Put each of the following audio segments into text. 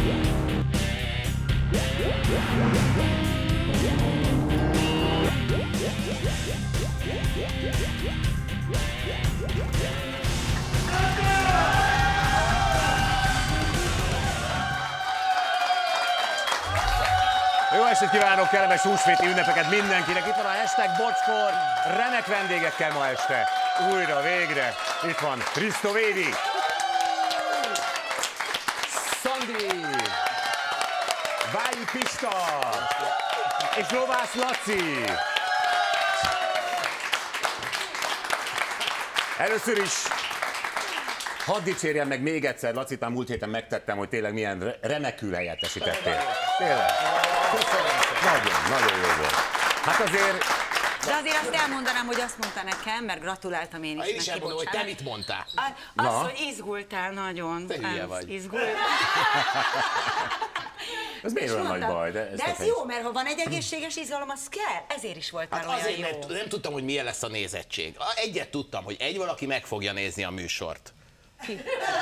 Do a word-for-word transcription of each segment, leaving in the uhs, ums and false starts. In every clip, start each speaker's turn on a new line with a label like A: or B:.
A: Jó estét kívánok, kellemes húsvéti ünnepeket mindenkinek. Itt van a hashtag Bocskor, remek vendégekkel ma este. Újra, végre. Itt van Risto Védi, Szandi, Vályi Pista és Lovász Laci. Először is hadd dicsérjem meg még egyszer, Lacit, már múlt héten megtettem, hogy tényleg milyen remekül helyettesítettél. Tényleg. Nagyon, nagyon jó volt. Hát azért...
B: De azért azt elmondanám, hogy azt mondta nekem, mert gratuláltam én is.
C: Én is elmondom, hogy te mit mondtál.
B: Az, hogy izgultál nagyon.
C: Te hülye vagy.
B: Izgultál.
A: Ez miért olyan nagy baj? De ez,
B: de ez jó, mert ha van egy egészséges izgalom, az kell. Ezért is voltál
C: hát
B: olyan
C: azért,
B: jó.
C: mert nem tudtam, hogy milyen lesz a nézettség. Egyet tudtam, hogy egy valaki meg fogja nézni a műsort.
B: Ki?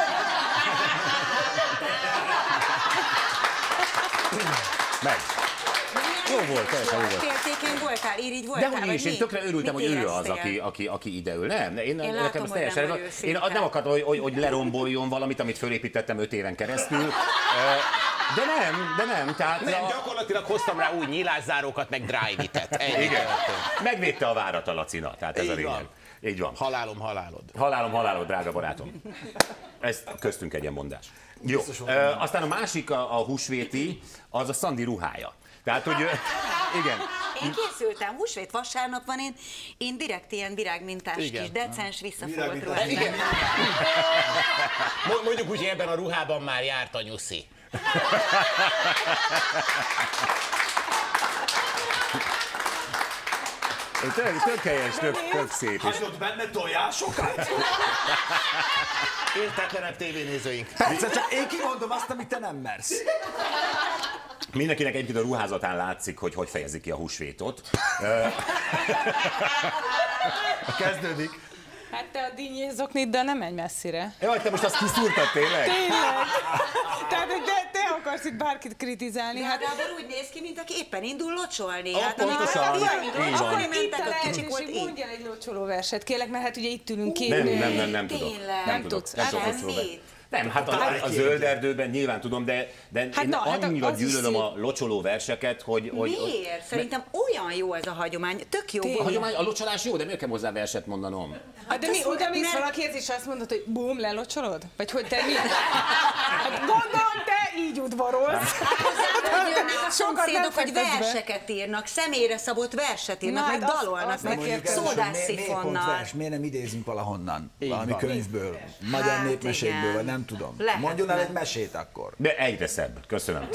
A: Meg. Jó volt, teljesen jó volt.
B: Féltékeny voltál, irigy voltál,
A: de hogy is, én tökre örültem, hogy ő az, aki, aki, aki ideül. Nem, én, én
B: látom,
A: nekem ez teljesen,
B: nem
A: én nem akartam, hogy, hogy, hogy leromboljon valamit, amit fölépítettem öt éven keresztül. De nem, de nem. Tehát
C: Nem,
A: a...
C: gyakorlatilag hoztam rá új nyílászárókat, meg drive-itet.
A: Igen. Megvédte a várat a Lacina, tehát ez
C: így
A: a lényeg.
C: van.
A: Így van.
C: Halálom, halálod.
A: Halálom, halálod, drága barátom. Ez köztünk egy ilyen mondás. Jó, e, aztán a másik, a, a húsvéti, az a Szandi ruhája. Tehát, hogy igen.
B: Én készültem, húsvét vasárnap van, én, én direkt ilyen virágmintás kis, decens, visszafogott ruhát.
C: Igen. Mondjuk úgy, hogy ebben a ruhában már járt a nyuszi.
A: Tök, tök helyes, tök, tök szép.
D: Hagyod benne tojásokat?
C: Értetlenebb tévénézőink.
D: Persze, csak én kimondom azt, amit te nem mersz.
A: Mindenkinek egyébként a ruházatán látszik, hogy hogy fejezik ki a húsvétot.
D: Kezdődik.
E: Hát te a dinnyézokniddal nem menj messzire.
A: Jaj, te most azt kiszúrtad tényleg?
E: Tényleg? Tehát, hogy te, te akarsz itt bárkit kritizálni.
B: De
E: hát
B: Gábor úgy néz ki, mint aki éppen indul locsolni.
A: Ah,
B: Hát
A: pontosan.
B: amikor
A: Így van.
E: akkor itt a
B: mentek, a kicsik volt
E: lehetőség,
B: így.
E: mondjál egy locsoló verset, kérlek, mert hát ugye itt ülünk két
A: Nem,
E: nő.
A: nem, nem, nem tudok.
B: Tényleg.
A: Nem
E: Nem
A: tudok.
E: tudsz.
A: Nem
E: Hát
A: tudok
B: nem
A: locsolóverset.
B: mit?
A: Nem, hát a, a zöld erdőben nyilván tudom, de, de
E: Hát
A: én
E: na, hát
A: annyira
E: az is
A: gyűlölöm
E: szép.
A: a locsoló verseket, hogy... hogy
B: Miért? Szerintem olyan jó ez a hagyomány, tök jó
E: Tényleg.
A: a
B: volt.
A: hagyomány, a locsolás jó, de miért kell hozzá verset mondanom?
E: Hát de mi
B: azt
E: oda
B: mondod,
E: mész
B: mert-
E: valakihez, és azt mondod, hogy bum, lelocsolod? Vagy hogy te mi? Hát gondolom, te így udvarolsz.
B: Hozzád jönnek a
E: Sokat nem
B: szomszédok, hogy
E: fektetsz be.
B: verseket írnak, személyre szabott verset írnak,
E: Na,
B: meg
E: hát azt-
B: dalolnak,
E: azt
B: meg
E: mondjuk el,
B: szódás
D: miért, miért pont
B: szifonnal.
D: vers? Miért nem idézünk valahonnan? Valami
C: van.
D: könyvből, magyar
B: Hát
D: népmesékből,
B: igen.
D: vagy nem tudom.
B: Lehetne.
D: Mondjon el egy mesét akkor.
A: De egyre szebb, köszönöm.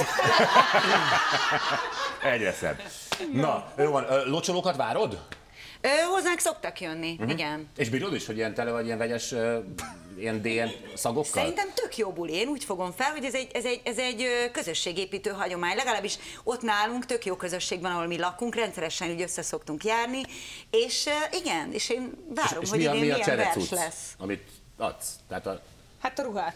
A: Egyre szebb. Na, jó van, ö, locsolókat várod?
B: Ö, hozzánk szoktak jönni,
A: Mhm.
B: igen.
A: És bírod is, hogy ilyen tele vagy ilyen vegyes, ö, ilyen dé en szagokkal?
B: Szerintem tök jó buli. Én úgy fogom fel, hogy ez egy, ez egy, ez egy ö, közösségépítő hagyomány. Legalábbis ott nálunk tök jó közösség van, ahol mi lakunk, rendszeresen úgy össze szoktunk járni. És ö, igen, és én várom,
A: és
B: hogy
A: mi a,
B: idén
A: mi a
B: milyen vers
A: cserecucc,
B: lesz.
A: amit adsz? Tehát a...
E: Hát a ruhát.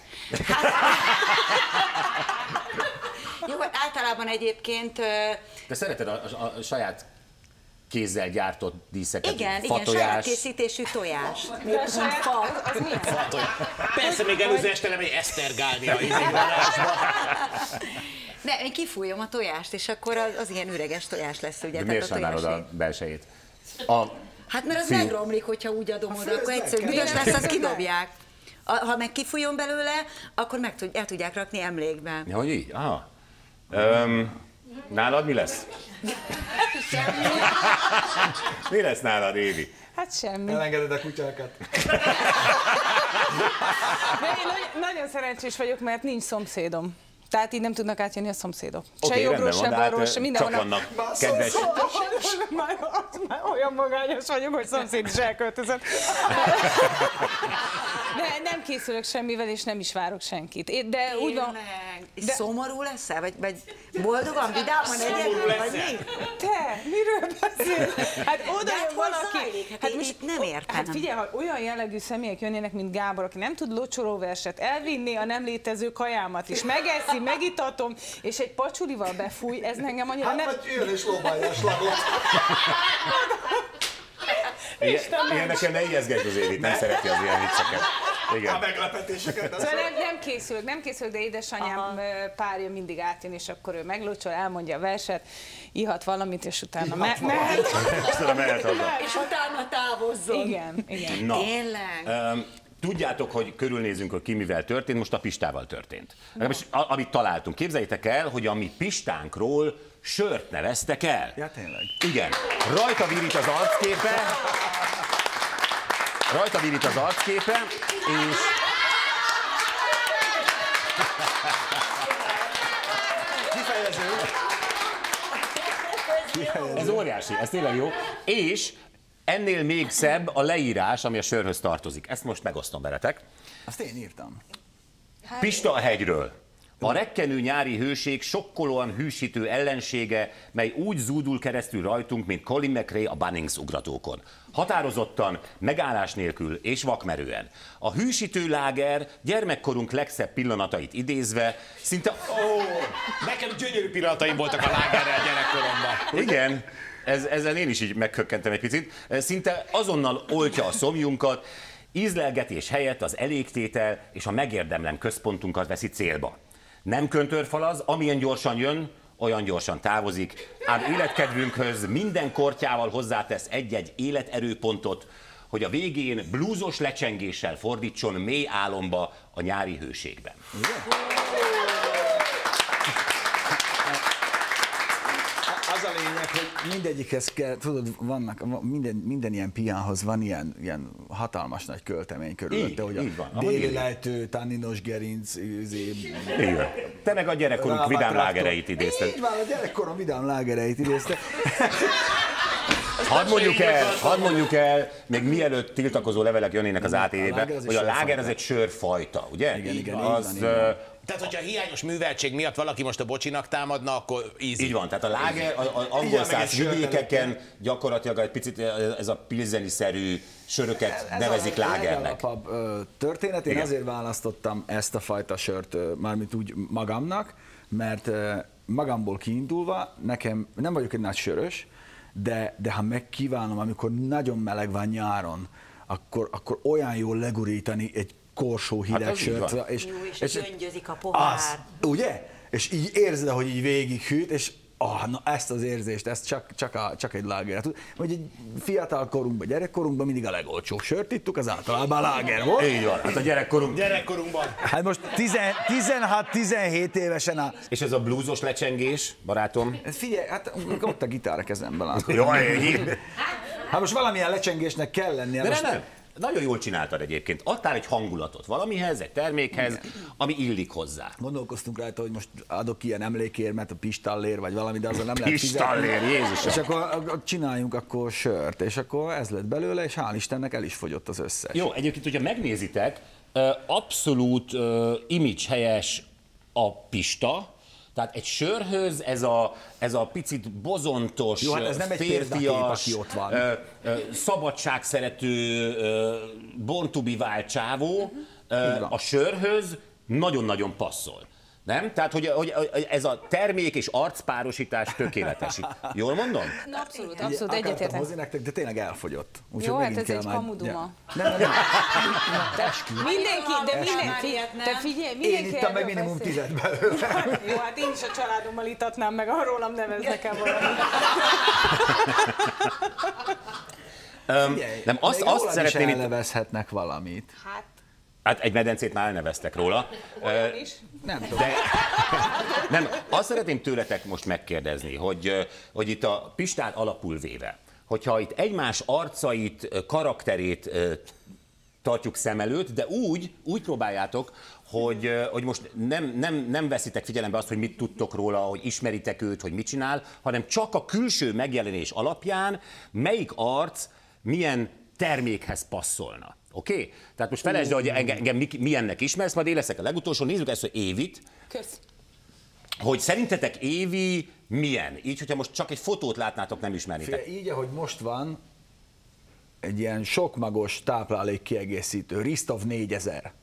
B: Jó, hát általában egyébként... Ö,
A: Te szereted a, a, a saját kézzel gyártott díszeket?
B: igen, igen,
A: fatojás.
B: saját készítésű tojás.
E: De a saját, az, az milyen?
C: Persze, még előző este nem egy esztergálni a izévonásba.
B: De én kifújom a tojást, és akkor az, az ilyen üreges tojás lesz, ugye?
A: De
B: tehát
A: miért
B: a
A: sajnálod
B: tojásé.
A: a belsejét? A...
B: Hát mert az
A: Fiú.
B: megromlik, hogyha úgy adom oda, akkor
D: főzd
B: egyszerűen
D: meg,
B: büdös
E: kell.
B: lesz, azt
E: Főzd meg.
B: kidobják. A, ha meg kifújom belőle, akkor meg tud, el tudják rakni emlékben.
A: Ja, hogy így? Aha. Öm, nálad mi lesz? Mi lesz nálad, Évi?
E: Hát semmi.
D: Elengeded a kutyákat.
E: De én nagy, nagyon szerencsés vagyok, mert nincs szomszédom. Tehát így nem tudnak átjönni a szomszédok. Se
A: Oké,
E: jobbról,
A: rendben
E: se
A: van, de
E: balról,
A: hát
E: se
A: csak
E: mindenhol.
A: vannak kedves...
E: Már, már olyan magányos vagyok, hogy szomszéd is elköltözött. De nem készülök semmivel, és nem is várok senkit. Én- De úgy van,
B: Tényleg. De... szomorú leszel? Vagy, vagy boldogan, vidáman egyedül? Vagy mi?
E: Te, miről beszélsz? Hát oda
B: De
E: jön valaki.
B: zajlik? Hát,
E: Hát
B: én
E: most
B: itt nem értem.
E: Hát figyelj, ha olyan jellegű személyek jönnének, mint Gábor, aki nem tud locsolóverset, elvinni a nem létező kajámat is, megeszi, megitatom, és egy pacsulival befúj, ez engem annyira
D: Hát
E: nem...
D: vagy jön és lobálja a slagot.
A: Ilyenekkel ne ijeszgesd az Évit, nem szereti az ilyen vicceket. Igen.
D: A meglepetéseket.
E: Szóval nem, nem készülök, nem készülök, de édesanyám Aha. párja mindig átjön, és akkor ő meglocsol, elmondja a verset, ihat valamit, és utána me- mehet.
A: És utána mehet haza.
B: És utána távozzon.
E: Igen, igen.
A: Na,
B: Tényleg?
A: Um, tudjátok, hogy körülnézünk, hogy ki mivel történt, most a Pistával történt. Most, amit találtunk. Képzeljétek el, hogy a mi Pistánkról sört neveztek el.
D: Ja, tényleg.
A: Igen. Rajta virít az arcképe. Rajta virít az arcképe, és...
D: Kifejező. Kifejező.
A: Ez óriási, ez tényleg jó. És ennél még szebb a leírás, ami a sörhöz tartozik. Ezt most megosztom veletek.
D: Azt én írtam.
A: Pista a hegyről. A rekkenő nyári hőség sokkolóan hűsítő ellensége, mely úgy zúdul keresztül rajtunk, mint Colin McRae a Bunnings ugratókon. Határozottan, megállás nélkül és vakmerően. A hűsítő láger gyermekkorunk legszebb pillanatait idézve, szinte...
C: Ó, nekem gyönyörű pillanataim voltak a lágerrel gyerekkoromban.
A: Igen, ez, ezen én is így meghökkentem egy picit. Szinte azonnal oltja a szomjunkat, ízlelgetés helyett az elégtétel és a megérdemlem központunkat veszi célba. Nem köntörfalaz, amilyen gyorsan jön, olyan gyorsan távozik, ám életkedvünkhöz minden kortyával hozzátesz egy-egy életerőpontot, hogy a végén blúzos lecsengéssel fordítson mély álomba a nyári hőségben.
D: Az a lényeg, hogy mindegyikhez kell, tudod, vannak, minden, minden ilyen piánhoz van ilyen, ilyen hatalmas nagy költemény körülötte, hogy a déli lejtő, tanninos gerinc,
A: Igen. Te meg a gyerekkorunk vidám lágereit idézted.
D: Így van, a gyerekkorom vidám lágereit idézted.
A: Hadd mondjuk el, hadd mondjuk el, még mielőtt tiltakozó levelek jönnének az á té vé-be, hogy a láger az egy sörfajta, ugye?
D: Igen, igen,
A: az,
D: így van, így van.
C: Tehát, hogyha hiányos műveltség miatt valaki most a bocsinak támadna, akkor easy.
A: Így van, tehát a láger, az angol száz vidékeken gyakorlatilag egy picit ez a pilzeni-szerű söröket ez nevezik a lágernek.
D: A történet, én
A: Igen.
D: azért választottam ezt a fajta sört, mármint úgy magamnak, mert magamból kiindulva, nekem nem vagyok egy nagy sörös, de, de ha megkívánom, amikor nagyon meleg van nyáron, akkor, akkor olyan jól legurítani egy korsó hideg
A: hát
D: sört.
B: És, Jú, és, és gyöngyözik a pohár.
D: Az, ugye? És így érzed, hogy így végighűt, és ah, na ezt az érzést, ezt csak, csak, a, csak egy láger tud. Vagy egy fiatal korunkban, gyerekkorunkban mindig a legolcsóbb sört ittuk, az általában láger volt.
A: Így van, hát a gyerekkorunk.
C: Gyerekkorunkban.
D: Hát most tizenhat-tizenhét évesen a...
A: És ez a blúzos lecsengés, barátom?
D: Ez figyelj, hát ott a gitár a kezemben látod.
A: Jaj,
D: Hát most valamilyen lecsengésnek kell lennie.
A: de
D: most
A: nem, nem. Nagyon jól csináltad egyébként. Adtál egy hangulatot valamihez, egy termékhez, ami illik hozzá.
D: Gondolkoztunk rajta, hogy most adok ilyen emlékérmet, a pistallér, vagy valami, de azon nem lehet
A: Pistallér, Jézusom.
D: És akkor csináljunk akkor sört, és akkor ez lett belőle, és hál' Istennek el is fogyott az összes.
A: Jó, egyébként, hogyha megnézitek, abszolút image helyes a Pista, tehát egy sörhöz ez a, ez a picit bozontos,
D: jó, hát ez nem egy példakép,
A: férfias,
D: aki ott van.
A: ö, ö, szabadságszerető, ö, born to be wild csávó ö, a sörhöz nagyon-nagyon passzol. Nem? Tehát, hogy, hogy ez a termék és arcpárosítás tökéletes. Jól mondom?
E: Na, abszolút,
D: Ugye,
E: abszolút
D: akartam
E: egyetértek.
D: hozni nektek, de tényleg elfogyott. Úgy,
E: Jó,
D: hogy
E: hát
D: megint
E: ez egy
D: kell már-
E: kamuduma.
D: Ja. Nem, nem, nem.
E: Mindenki, de mindenki,
B: nem?
E: te figyelj,
D: Én
E: mindenki
D: ittam meg
E: erről
D: minimum
E: beszél.
D: tizet belőle.
E: Jó, hát én is a családommal itatnám meg, ha rólam neveznek el valamit.
D: Figyelj,
A: nem, azt-
D: még
A: azt
D: rólad is
A: szeretném itt-
D: elnevezhetnek valamit.
E: Hát,
A: Hát egy medencét már elneveztek róla.
E: olyan is.
D: Nem tudom.
A: De nem, azt szeretném tőletek most megkérdezni, hogy, hogy itt a Pistán alapul véve, hogyha itt egymás arcait, karakterét tartjuk szem előtt, de úgy, úgy próbáljátok, hogy, hogy most nem, nem, nem veszitek figyelembe azt, hogy mit tudtok róla, hogy ismeritek őt, hogy mit csinál, hanem csak a külső megjelenés alapján melyik arc milyen termékhez passzolna. Oké? Okay? Tehát most felejtsd, hogy engem, engem milyennek ismersz, majd én leszek a legutolsó. Nézzük ezt, hogy Évit.
E: Kösz.
A: hogy szerintetek Évi milyen? Így, hogyha most csak egy fotót látnátok, nem ismernétek.
D: Így, ahogy most van, egy ilyen sokmagos táplálék kiegészítő, Ristov négyezer.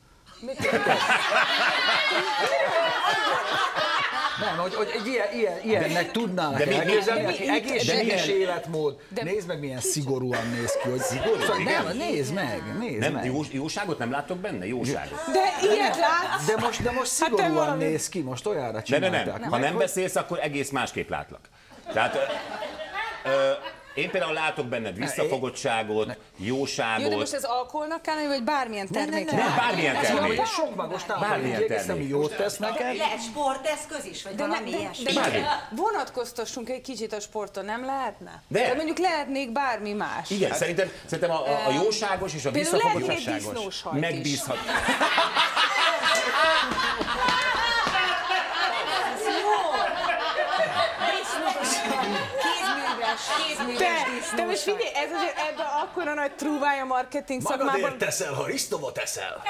D: Nem, hogy, hogy egy ilyen, ilyen, ilyennek tudnának elképzelni, aki egészséges életmód. De nézd meg, milyen szigorúan néz ki. Hogy
A: szigorú?
D: szóval nem, nézd meg, nézd
A: nem,
D: meg.
A: Jó, jóságot nem láttok benne? Jóságot.
E: De ilyet látsz?
D: De most, de most szigorúan
E: hát
D: néz ki, most olyanra
A: De
D: csinálták.
A: ne, nem. Ha nem
D: hogy...
A: beszélsz, akkor egész másképp látlak. Tehát... Ö, ö, Én például látok benned visszafogottságot, jóságot.
E: Jó, de most ez alkoholnak kell, vagy bármilyen termék?
A: Nem, bármilyen termék.
D: Ez sokmagos
A: Bármilyen
D: táplálék, ami
A: termék.
D: jót tesz neked.
B: Lehet sporteszköz is, vagy
E: De, ne,
B: valami
E: de,
B: ilyesmi.
E: de,
A: Bármi.
E: de vonatkoztassunk egy kicsit a sporton, nem lehetne?
A: De.
E: de mondjuk lehetnék bármi más.
A: Igen, szerintem, szerintem a, a, a jóságos és a
E: Például lehetnék egy
A: visszafogottságos
E: disznóshajt is.
A: megbízhat.
B: Kézműves, kézműves
E: De,
B: disznós.
E: de most figyelj, ez azért ebben akkora nagy trúvája marketing szakmában.
D: Magadért teszel, ha Ristovot eszel.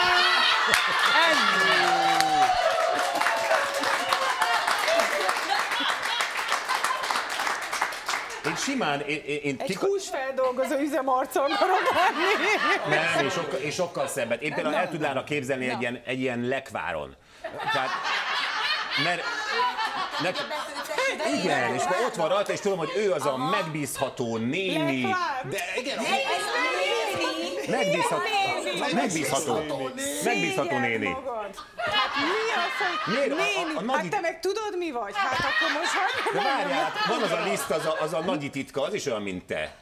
A: Én simán, én, én, én
E: Egy
A: kika...
E: húsfeldolgozó üzemarcon akarom lenni.
A: Nem, és sokkal, és sokkal szebbet. Én például el tudnának képzelni egy ilyen, egy ilyen lekváron. Tehát, mert... Nek... Igen, és akkor ott van rajta, és tudom, hogy ő az a megbízható néni.
E: Lekvár.
C: De igen,
A: Megbízható, megbízható, megbízható néni.
E: Magad. Hát mi az, hogy
A: Miért? A-
E: néni?
A: a- a nagy-
E: Hát te meg tudod mi vagy? Hát akkor most hagyj
A: De
E: meg.
A: várjál, van az a liszt, az a, az a nagyi titka, az is olyan, mint te.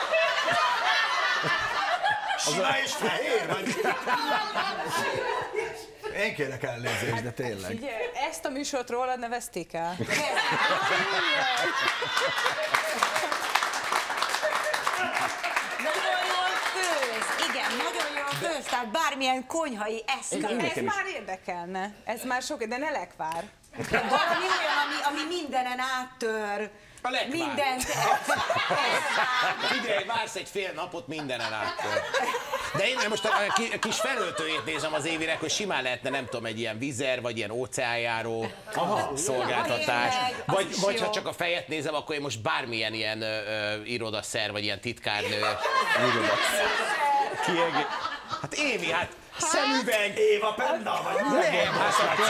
D: Sima és fehér vagy. Én kérek elnézést, de tényleg.
E: Figyelj, ezt a műsort rólad nevezték el.
B: Nagyon jól főz, igen, nagyon jól főz, tehát bármilyen konyhai eszköz.
A: Igen,
E: Ez
A: nekem is.
E: már érdekelne. Ez már sok, de ne lekvár.
B: Valami olyan, ami, ami mindenen áttör.
C: A lekvár.
B: Mindent.
C: Figyelj, vársz egy fél napot, mindenen át. De én most a ki- a kis felöltőjét nézem az Évirek, hogy simán lehetne, nem tudom, egy ilyen vizer, vagy ilyen óceánjáró szolgáltatás.
B: Tényleg, az
C: Vagy,
B: is
C: vagy
B: jó.
C: ha csak a fejet nézem, akkor én most bármilyen ilyen ö, ö, irodaszer, vagy ilyen titkárnő. Kiegé... Hát Évi, hát szemüveg!
D: Éva Penna vagy?
C: Nem, hát akkor...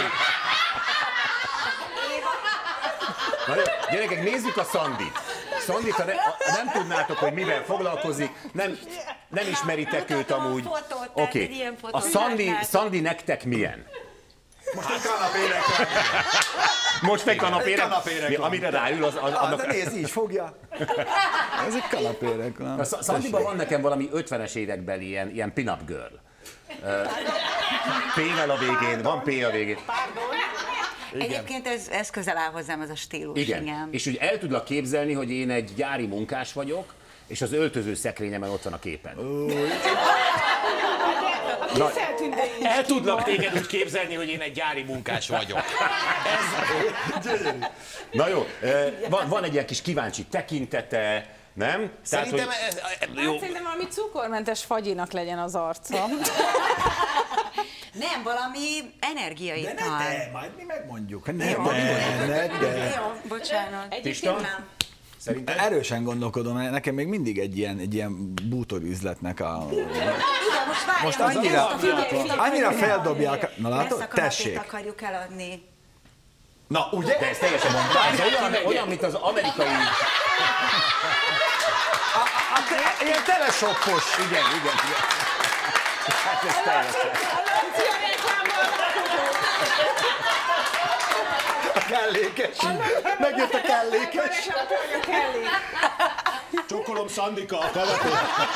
A: Na jó, gyerekek, nézzük a Szandit. Szandit, ha, ne, ha nem tudnátok, hogy mivel foglalkozik, nem, nem ismeritek őt
B: Mutatom a
A: amúgy.
B: fotót, tehát
A: Oké.
B: egy ilyen
A: A
B: fotót
A: Szandi,
B: látnátok.
A: Szandi nektek milyen?
D: Most egy kanapére kell.
A: Most egy kanapére,
D: kanapére
A: mi-
D: van.
A: amire ráül, az, az
D: Ah,
A: annak...
D: de nézd, így fogja. Ez egy kanapére.
A: A Sz- Szandiban van nekem valami ötvenes évekbeli ilyen, ilyen pin-up girl. Ö, P-vel a végén, van P a végén.
B: Egyébként ez, ez közel áll hozzám, ez a stílus.
A: Igen.
B: Igen.
A: És úgy el tudlak képzelni, hogy én egy gyári munkás vagyok, és az öltöző szekrényemen ott van a képen. Na,
C: El tudlak téged úgy képzelni, hogy én egy gyári munkás vagyok.
A: na jó, ö, van, van egy ilyen kis kíváncsi tekintete, nem?
C: Szerintem
A: hogy,
C: ez, jó.
E: Hát szerintem valami cukormentes fagyinak legyen az arca.
B: Nem, valami energiaital.
D: De, majd mi megmondjuk. Ne,
B: Jó.
D: ne, ne, de.
B: Jó, bocsánat.
A: Pista?
B: Egyébként nem.
A: Szerintem?
D: Erősen gondolkodom, nekem még mindig egy ilyen, egy ilyen bútorüzletnek a...
B: Igen, most várjál,
D: Most
B: hogy
D: annyira,
B: ezt a filmet
D: annyira
B: akarjuk
D: feldobják.
B: eladni.
D: Na látod?
B: Ezt a kanapét
D: Tessék.
B: akarjuk eladni.
D: Na, ugye?
A: De ez teljesen ez olyan, olyan, mint az amerikai...
D: Ilyen telesoppos.
A: Igen, igen, igen. Hát ez teljesen.
D: A kellékes. Megjött a kellékes.
C: Csokolom Szandika a kanapét.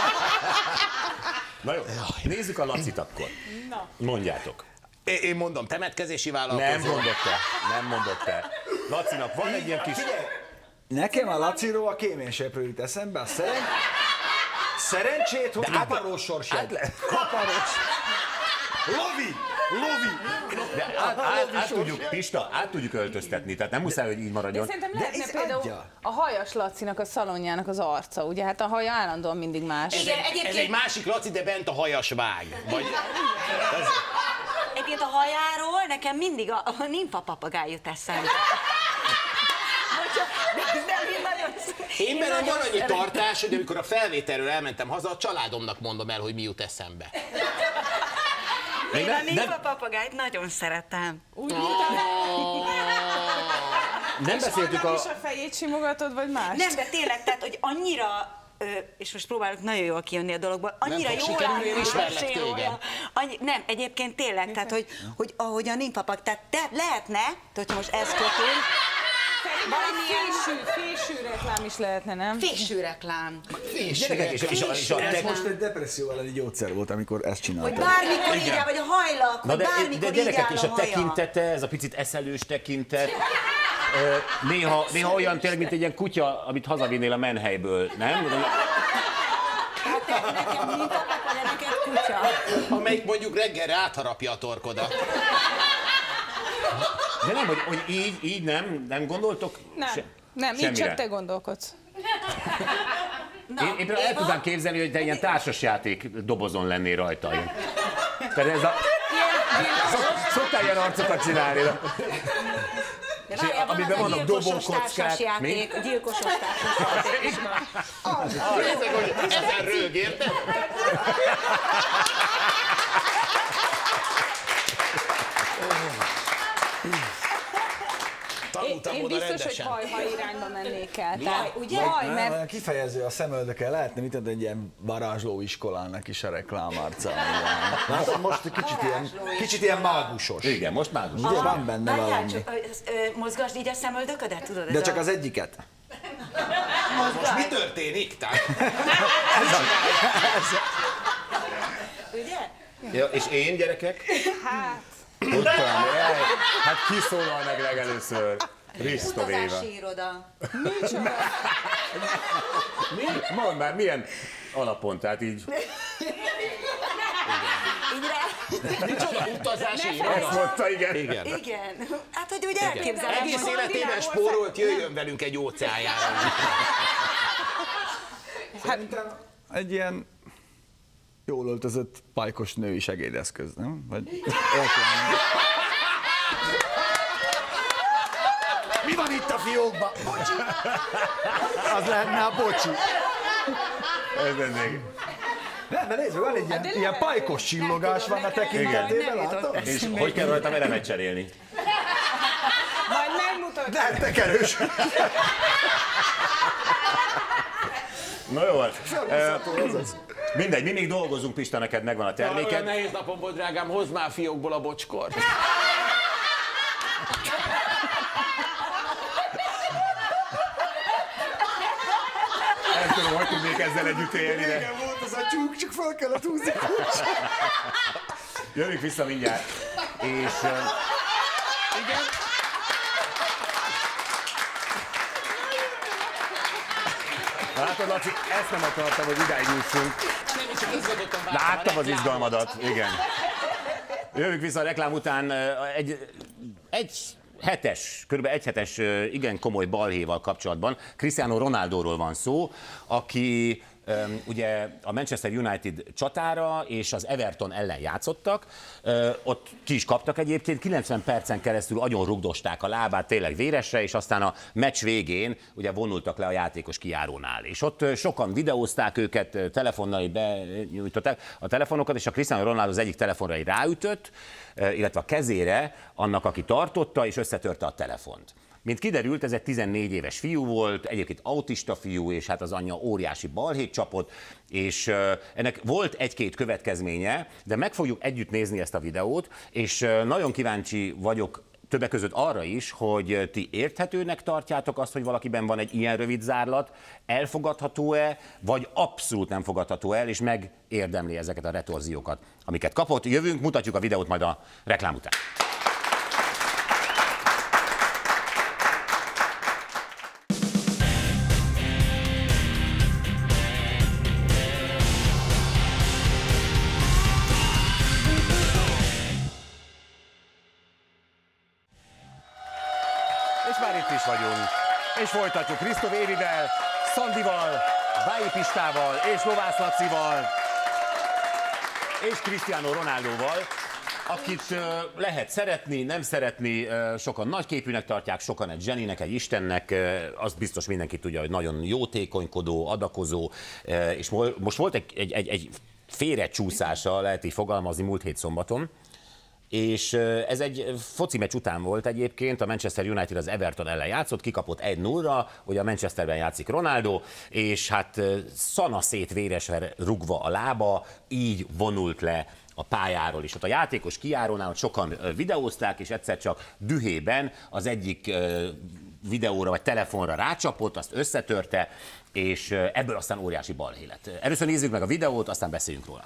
A: Na jó, nézzük a Lacit akkor. Mondjátok.
C: Én én mondom, temetkezési
A: Nem
C: vállalkozó.
A: mondott te, nem mondott te. Lacinak van egy ilyen kis...
D: Nekem a Laciról a kéményseprő jut eszembe, a szeren... szerencsét, hogy kaparós sorsját. Kaparós. Lovi! Lovi!
A: De át, át, át tudjuk, Pista, át tudjuk öltöztetni, tehát nem muszáj, hogy így
E: De
A: maradjon.
E: szerintem
D: De
E: lehetne
D: ez
E: például
D: adja.
E: a hajas Lacinak a szalonjának az arca, ugye? Hát a haja állandóan mindig más.
C: Ez
B: Igen,
C: egy, ez
B: egyébként-
C: egy másik Laci, de bent a hajas vág. Vagy...
B: Egyébként egyébként a hajáról nekem mindig a, a nimfa papagáj jut eszembe.
C: Én bennem van annyi tartás, hogy amikor a felvételről elmentem haza, a családomnak mondom el, hogy mi jut eszembe.
B: Én a nimfa papagájt nagyon szeretem.
E: Úgy,
A: Nem beszéltük a...
E: is a fejét simogatod, vagy más?
B: Nem, de tényleg, tehát, hogy annyira, ö, és most próbálok nagyon jól kijönni a dologból, annyira
C: fog
B: jól
C: sikerülni, én
B: áll-
C: ismerlek
B: Sérója.
C: téged.
B: Annyi, nem, egyébként tényleg, tehát, hogy, hogy ahogy a nimfapak, tehát te, lehetne, hogyha most ezt kötünk,
E: Valamilyen fésű, fésű reklám is lehetne, nem?
B: fésű reklám.
A: Gyerekek, és, és, a- és a
D: Ez
A: te...
D: most egy depresszió elleni gyógyszer volt, amikor ezt
B: Hogy
D: csináltam.
B: bármikor így áll, vagy a hajlak,
A: Na
B: vagy
A: de,
B: bármikor
A: de
B: így
A: gyerekek,
B: áll
A: és
B: a
A: a
B: haja.
A: tekintete, ez a picit eszelős tekintet, ö, néha, néha olyan tényleg, mint egy ilyen kutya, amit hazavinnél a menhelyből, nem?
B: Hát te, nekem nimfapak, vagy neked kutya.
C: Amelyik mondjuk reggelre átharapja a torkodat.
A: De nem, hogy, hogy így, így nem, nem gondoltok?
E: Nem,
A: Se-
E: nem, így
A: semmire.
E: csak te gondolkodsz.
B: Na,
A: Én, én például el
B: Éva?
A: tudnám képzelni, hogy te ilyen társasjáték dobozon lennél rajta. Ilyen. Tehát ez a... Szok- Szoktál ilyen arcokat csinálni.
B: De várjál, van
A: amiben
B: az a
A: vannak
B: gyilkosos
A: dobókockák.
B: társasjáték, gyilkosos társasjáték.
C: Nézzek, hogy ezen rög, érted? Tanultam
E: Én
C: oda
E: biztos, hogy
C: rendesen.
E: haj-haj irányba mennék el.
B: Haj,
E: Tehát,
B: ugye?
E: Haj,
D: Nem,
E: mert
D: olyan kifejező a szemöldöke, lehetne mit egy ilyen varázsló iskolának is a reklámárcán. Hát most egy kicsit ilyen, kicsit ilyen mágusos.
A: Igen, most már.
D: Ugye van benne
B: Várjál,
D: valami.
B: csak, ö, ö, mozgasd így a szemöldöködet, tudod? ez
D: De csak
B: a-
D: az egyiket.
C: Most mi történik? Tehát
B: Ugye?
A: Ja, és én, gyerekek?
E: hát,
A: Tudtam, jaj, hát ki szólal meg legelőször? Krisztó Éva.
B: Utazási iroda.
A: Mi? Mondd már, milyen alapon, tehát így...
B: Így rá.
C: micsoda utazási
A: Ezt
C: iroda?
A: mondta, igen.
C: Igen.
B: Igen. Hát, hogy úgy elképzelem,
C: Egész
B: hogy
C: életében spórolt, jöjjön velünk egy óceánjára.
D: Szerintem egy ilyen jól öltözött pajkos női segédeszköz, nem? Vagy
A: Mi van itt a fiókban?
D: Bocsi! Az lehetne a bocsi.
A: Ez ennél.
D: Nem, de nézd, van egy ilyen, ilyen pajkos csillogás van a tekintetében, látod?
A: És hogy kell rajta elemet cserélni?
E: majd megmutatod.
D: De te kerős.
A: Na jó, mindegy, mi még dolgozunk, Pista, neked megvan a
C: Olyan
A: terméked.
C: nehéz napom volt, drágám, hozd már a fiókból a bocskort.
A: Nem tudom, hogy tudnék ezzel együtt élni, de
D: Igen, volt az a csúk, csak fel kellett húzni.
A: jövünk vissza mindjárt. És... uh,
C: Igen?
A: Látod, Laci, ezt nem akartam, hogy idáig jussunk.
C: Nem, én csak izgatottam vártam a
A: Láttam az
C: reklámot.
A: izgalmadat, igen. Jövünk vissza a reklám után uh, egy, egy hetes, kb. egy hetes uh, igen komoly balhéval kapcsolatban. Cristiano Ronaldoról van szó, aki um, ugye a Manchester United csatára és az Everton ellen játszottak. Uh, ott ki is kaptak egyébként, kilencven percen keresztül agyon rugdosták a lábát, tényleg véresre, és aztán a meccs végén ugye vonultak le a játékos kijárónál. És ott uh, sokan videózták őket, uh, telefonnal benyújtották a telefonokat, és a Cristiano Ronaldo az egyik telefonra így ráütött, uh, illetve a kezére annak, aki tartotta, és összetörte a telefont. Mint kiderült, ez egy tizennégy éves fiú volt, egyébként autista fiú, és hát az anyja óriási balhét csapott, és uh, ennek volt egy-két következménye, de meg fogjuk együtt nézni ezt a videót, és uh, nagyon kíváncsi vagyok többek között arra is, hogy ti érthetőnek tartjátok azt, hogy valakiben van egy ilyen rövid zárlat, elfogadható-e, vagy abszolút nem fogadható el, és megérdemli ezeket a retorziókat, amiket kapott. Jövünk, mutatjuk a videót majd a reklám után. És már itt is vagyunk. És folytatjuk Krisztó Évivel, Szandival, Bályi Pistával és Lovász Lacival és Cristiano Ronaldoval, akit uh, lehet szeretni, nem szeretni, uh, sokan nagyképűnek tartják, sokan egy zseninek, egy istennek, uh, azt biztos mindenki tudja, hogy nagyon jótékonykodó, adakozó, uh, és mo most volt egy, egy, egy, egy félrecsúszása, lehet így fogalmazni, múlt hét szombaton, és ez egy foci meccs után volt egyébként, a Manchester United az Everton ellen játszott, kikapott egy nullra, ugye a Manchesterben játszik Ronaldo, és hát szanaszét véresre rugva a lába, így vonult le a pályáról is. Ott a játékos kijárónál ott sokan videózták, és egyszer csak dühében az egyik videóra vagy telefonra rácsapott, azt összetörte, és ebből aztán óriási balhé lett. Először nézzük meg a videót, aztán beszéljünk róla.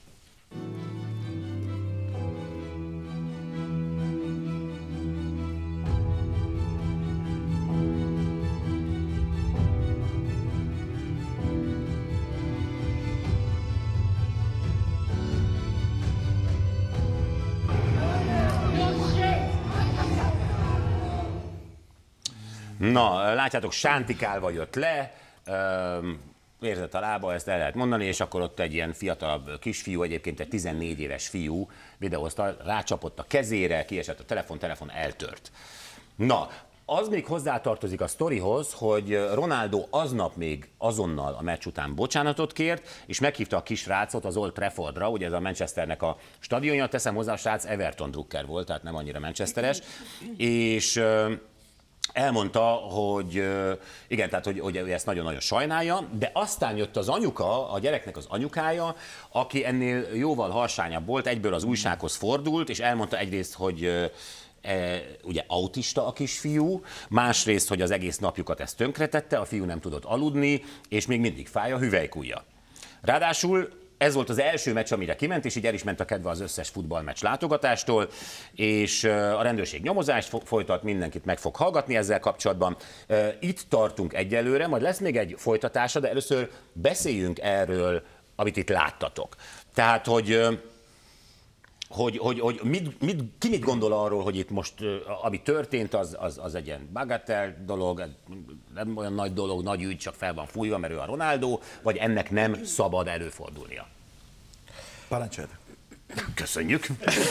A: Na, látjátok, sántikálva jött le, érzett a lába, ezt el lehet mondani, és akkor ott egy ilyen fiatalabb kisfiú, egyébként egy tizennégy éves fiú videózta, rácsapott a kezére, kiesett a telefon, telefon eltört. Na, az még hozzátartozik a sztorihoz, hogy Ronaldo aznap még azonnal a meccs után bocsánatot kért, és meghívta a kis srácot az Old Traffordra, ugye ez a Manchesternek a stadionja, teszem hozzá, a srác Everton drukker volt, tehát nem annyira manchesteres, és elmondta, hogy igen, tehát hogy, hogy ezt nagyon-nagyon sajnálja, de aztán jött az anyuka, a gyereknek az anyukája, aki ennél jóval harsányabb volt, egyből az újsághoz fordult, és elmondta egyrészt, hogy e, ugye autista a kisfiú, másrészt, hogy az egész napjukat ezt tönkretette, a fiú nem tudott aludni, és még mindig fáj a hüvelykujja. Ráadásul ez volt az első meccs, amire kiment, és így el is ment a kedve az összes futballmeccs látogatástól, és a rendőrség nyomozást folytat, mindenkit meg fog hallgatni ezzel kapcsolatban. Itt tartunk egyelőre, majd lesz még egy folytatása, de először beszéljünk erről, amit itt láttatok. Tehát, hogy, hogy, hogy, hogy mit, mit, ki mit gondol arról, hogy itt most, ami történt, az, az, az egy ilyen bagatell dolog, nem olyan nagy dolog, nagy ügy, csak fel van fújva, mert ő a Ronaldo, vagy ennek nem szabad előfordulnia?
D: Parancsolj!
A: Köszönjük!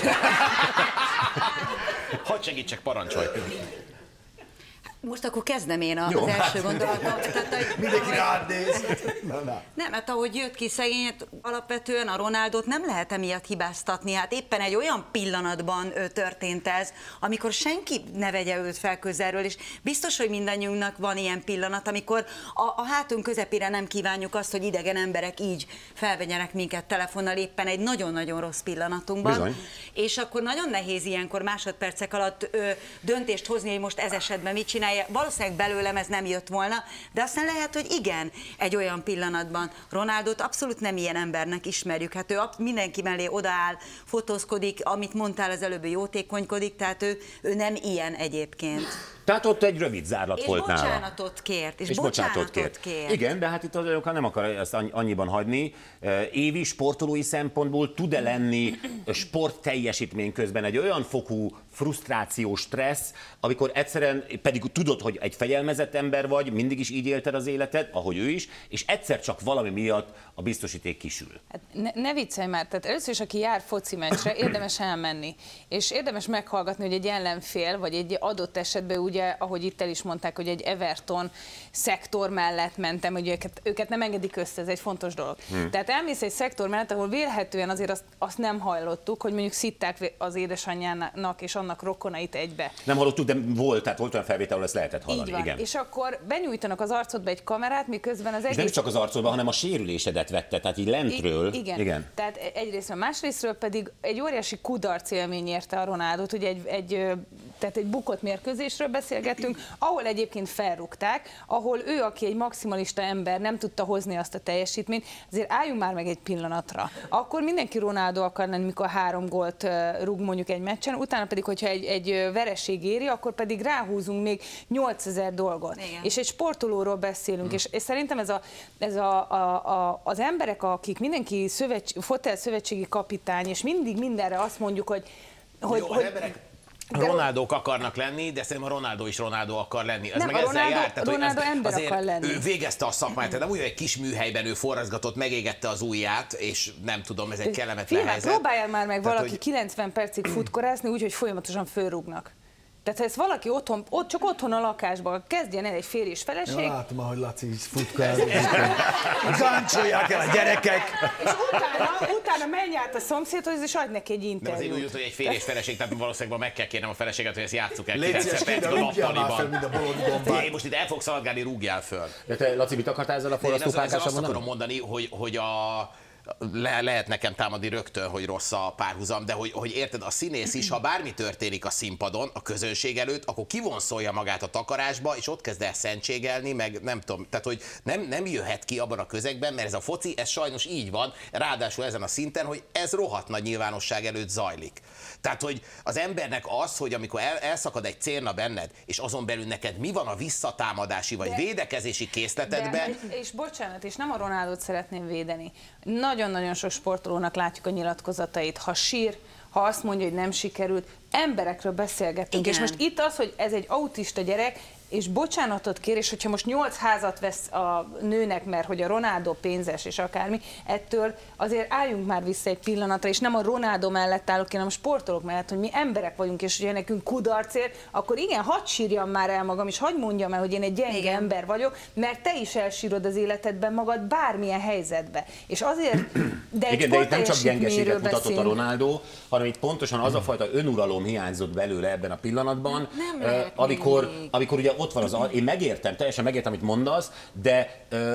C: Hadd segítsek, parancsolj!
B: Most akkor kezdem én az Jó. első gondolatom.
D: Mindenki rád néz.
B: Nem, hát ahogy jött ki szegény, alapvetően a Ronaldot nem lehet emiatt hibáztatni. Hát éppen egy olyan pillanatban történt ez, amikor senki ne vegye őt fel közelről, és biztos, hogy mindannyiunknak van ilyen pillanat, amikor a, a hátunk közepére nem kívánjuk azt, hogy idegen emberek így felvegyenek minket telefonnal éppen egy nagyon-nagyon rossz pillanatunkban.
A: Bizony.
B: És akkor nagyon nehéz ilyenkor másodpercek alatt ö, döntést hozni, hogy most ez esetben mit csinál. Valószínűleg belőlem ez nem jött volna, de aztán lehet, hogy igen, egy olyan pillanatban. Ronaldot abszolút nem ilyen embernek ismerjük. Hát ő mindenki mellé odaáll, fotózkodik, amit mondtál az előbb, jótékonykodik, tehát ő, ő nem ilyen egyébként.
A: Tehát ott egy rövid zárlat
B: és
A: volt nála.
B: Bocsánatot kért, és,
A: és
B: bocsánatot,
A: bocsánatot
B: kért.
A: kért. Igen, de hát itt az olyanokkal nem akar ezt annyiban hagyni. Évi sportolói szempontból tud-e lenni sport teljesítmény közben egy olyan fokú frusztráció, stressz, amikor egyszerűen pedig tudod, hogy egy fegyelmezett ember vagy, mindig is így élted az életed, ahogy ő is, és egyszer csak valami miatt a biztosíték kisül.
E: Hát ne, ne viccelj már, tehát először is, aki jár foci meccsre, érdemes elmenni, és érdemes meghallgatni, hogy egy ellenfél, vagy egy adott esetben ugye, ahogy itt el is mondták, hogy egy Everton szektor mellett mentem, hogy őket, őket nem engedik össze, ez egy fontos dolog. Hmm. Tehát elmész egy szektor mellett, ahol vélhetően azért azt, azt nem hallottuk, hogy mondjuk szitták az édesanyjának és annak rokonait egybe.
A: Nem hallottuk, de volt, tehát volt olyan felvétel, ahol ezt lehetett hallani.
E: Így van.
A: Igen.
E: És akkor benyújtanak az arcodba egy kamerát, miközben az egész...
A: És nem csak az arcodba, hanem a sérülésedet vette, tehát így lentről.
E: I igen.
A: igen.
E: Tehát egyrészt, másrésztről pedig egy óriási kudarc élmény érte a Ronaldot, ugye egy, egy, tehát egy bukott mérkőzésről beszélgettünk, ahol egyébként felrúgták, ahol ő, aki egy maximalista ember, nem tudta hozni azt a teljesítményt, azért álljunk már meg egy pillanatra. Akkor mindenki Ronaldo akar lenni, mikor három gólt rúg mondjuk egy meccsen, utána pedig, hogyha egy, egy vereség éri, akkor pedig ráhúzunk még nyolcezer dolgot. Igen. És egy sportolóról beszélünk, hmm. és, és szerintem ez, a, ez a, a, a, az emberek, akik mindenki szövetség, fotel szövetségi kapitány, és mindig mindenre azt mondjuk, hogy... hogy,
C: Jó,
E: hogy
C: emberek Ronaldók akarnak lenni, de szerintem a Ronaldo is Ronaldo akar lenni. Ez
E: Nem,
C: meg
E: a
C: ezzel
E: Ronaldo-
C: jár. Tehát,
E: Ronaldo
C: hogy
E: ember akar lenni.
C: Ő végezte a szakmát, tehát nem úgy, hogy egy kis műhelyben ő forrazgatott, megégette az ujját, és nem tudom, ez egy kellemetlen
E: Figyelj,
C: helyzet.
E: próbáljál már meg
C: Tehát,
E: valaki
C: hogy-
E: kilencven percig futkorászni úgy, hogy folyamatosan fölrúgnak. Tehát ha ezt valaki otthon, ott, csak otthon a lakásban kezdjen el egy férj és feleség,
D: Ja, látom, ahogy Laci is futkázik. Gáncsolják el a gyerekek!
E: és utána, utána menj át a szomszédhoz, és adj neki egy
C: Nem, azért úgy
E: interjút.
C: jut, hogy egy férj és feleség, tehát valószínűleg meg kell kérnem a feleséget, hogy ezt játsszuk el
D: Légy szíves,
C: kilencven
D: kéne,
C: percig a
D: rúgjál már fel,
C: nappaliban.
D: mint a bolond
C: Figyelj,
D: bombát.
C: most itt el fogsz szaladgálni, rúgjál föl.
A: De te, Laci, mit akartál ezzel a
C: Én ezzel, ezzel
A: forrasztópákással
C: azt
A: mondani?
C: akarom mondani, hogy, hogy a, le, lehet nekem támadni rögtön, hogy rossz a párhuzam, de hogy, hogy érted, a színész is, ha bármi történik a színpadon, a közönség előtt, akkor kivonszolja magát a takarásba, és ott kezd el szentségelni, meg nem tudom, tehát hogy nem, nem jöhet ki abban a közegben, mert ez a foci, ez sajnos így van, ráadásul ezen a szinten, hogy ez rohadt nagy nyilvánosság előtt zajlik. Tehát, hogy az embernek az, hogy amikor el, elszakad egy cérna benned, és azon belül neked mi van a visszatámadási vagy
E: De-
C: védekezési készletedben,
E: De, és bocsánat, és nem a Ronaldot szeretném védeni. Nagyon-nagyon sok sportolónak látjuk a nyilatkozatait. Ha sír, ha azt mondja, hogy nem sikerült, emberekről beszélgetünk.
B: Igen.
E: És most itt az, hogy ez egy autista gyerek, és bocsánatot kér, és hogyha most nyolc házat vesz a nőnek, mert hogy a Ronaldo pénzes és akármi, ettől azért álljunk már vissza egy pillanatra, és nem a Ronaldo mellett állok, hanem a sportolók mellett, hogy mi emberek vagyunk, és hogyha nekünk kudarcért, akkor igen, hadd sírjam már el magam, és hadd mondjam el, hogy én egy gyenge
B: Igen.
E: ember vagyok, mert te is elsírod az életedben magad bármilyen helyzetbe. És azért, de egy
A: Igen, de itt nem csak
E: sportteljesítményről
A: gyengeséget mutatott a
E: beszélünk.
A: Ronaldo, hanem itt pontosan az a fajta önuralom hiányzott belőle ebben a pillanatban,
B: Nem
A: eh,
B: lehet
A: amikor,
B: mindig.
A: amikor ugye ott van az, én megértem, teljesen megértem, amit mondasz, de ö,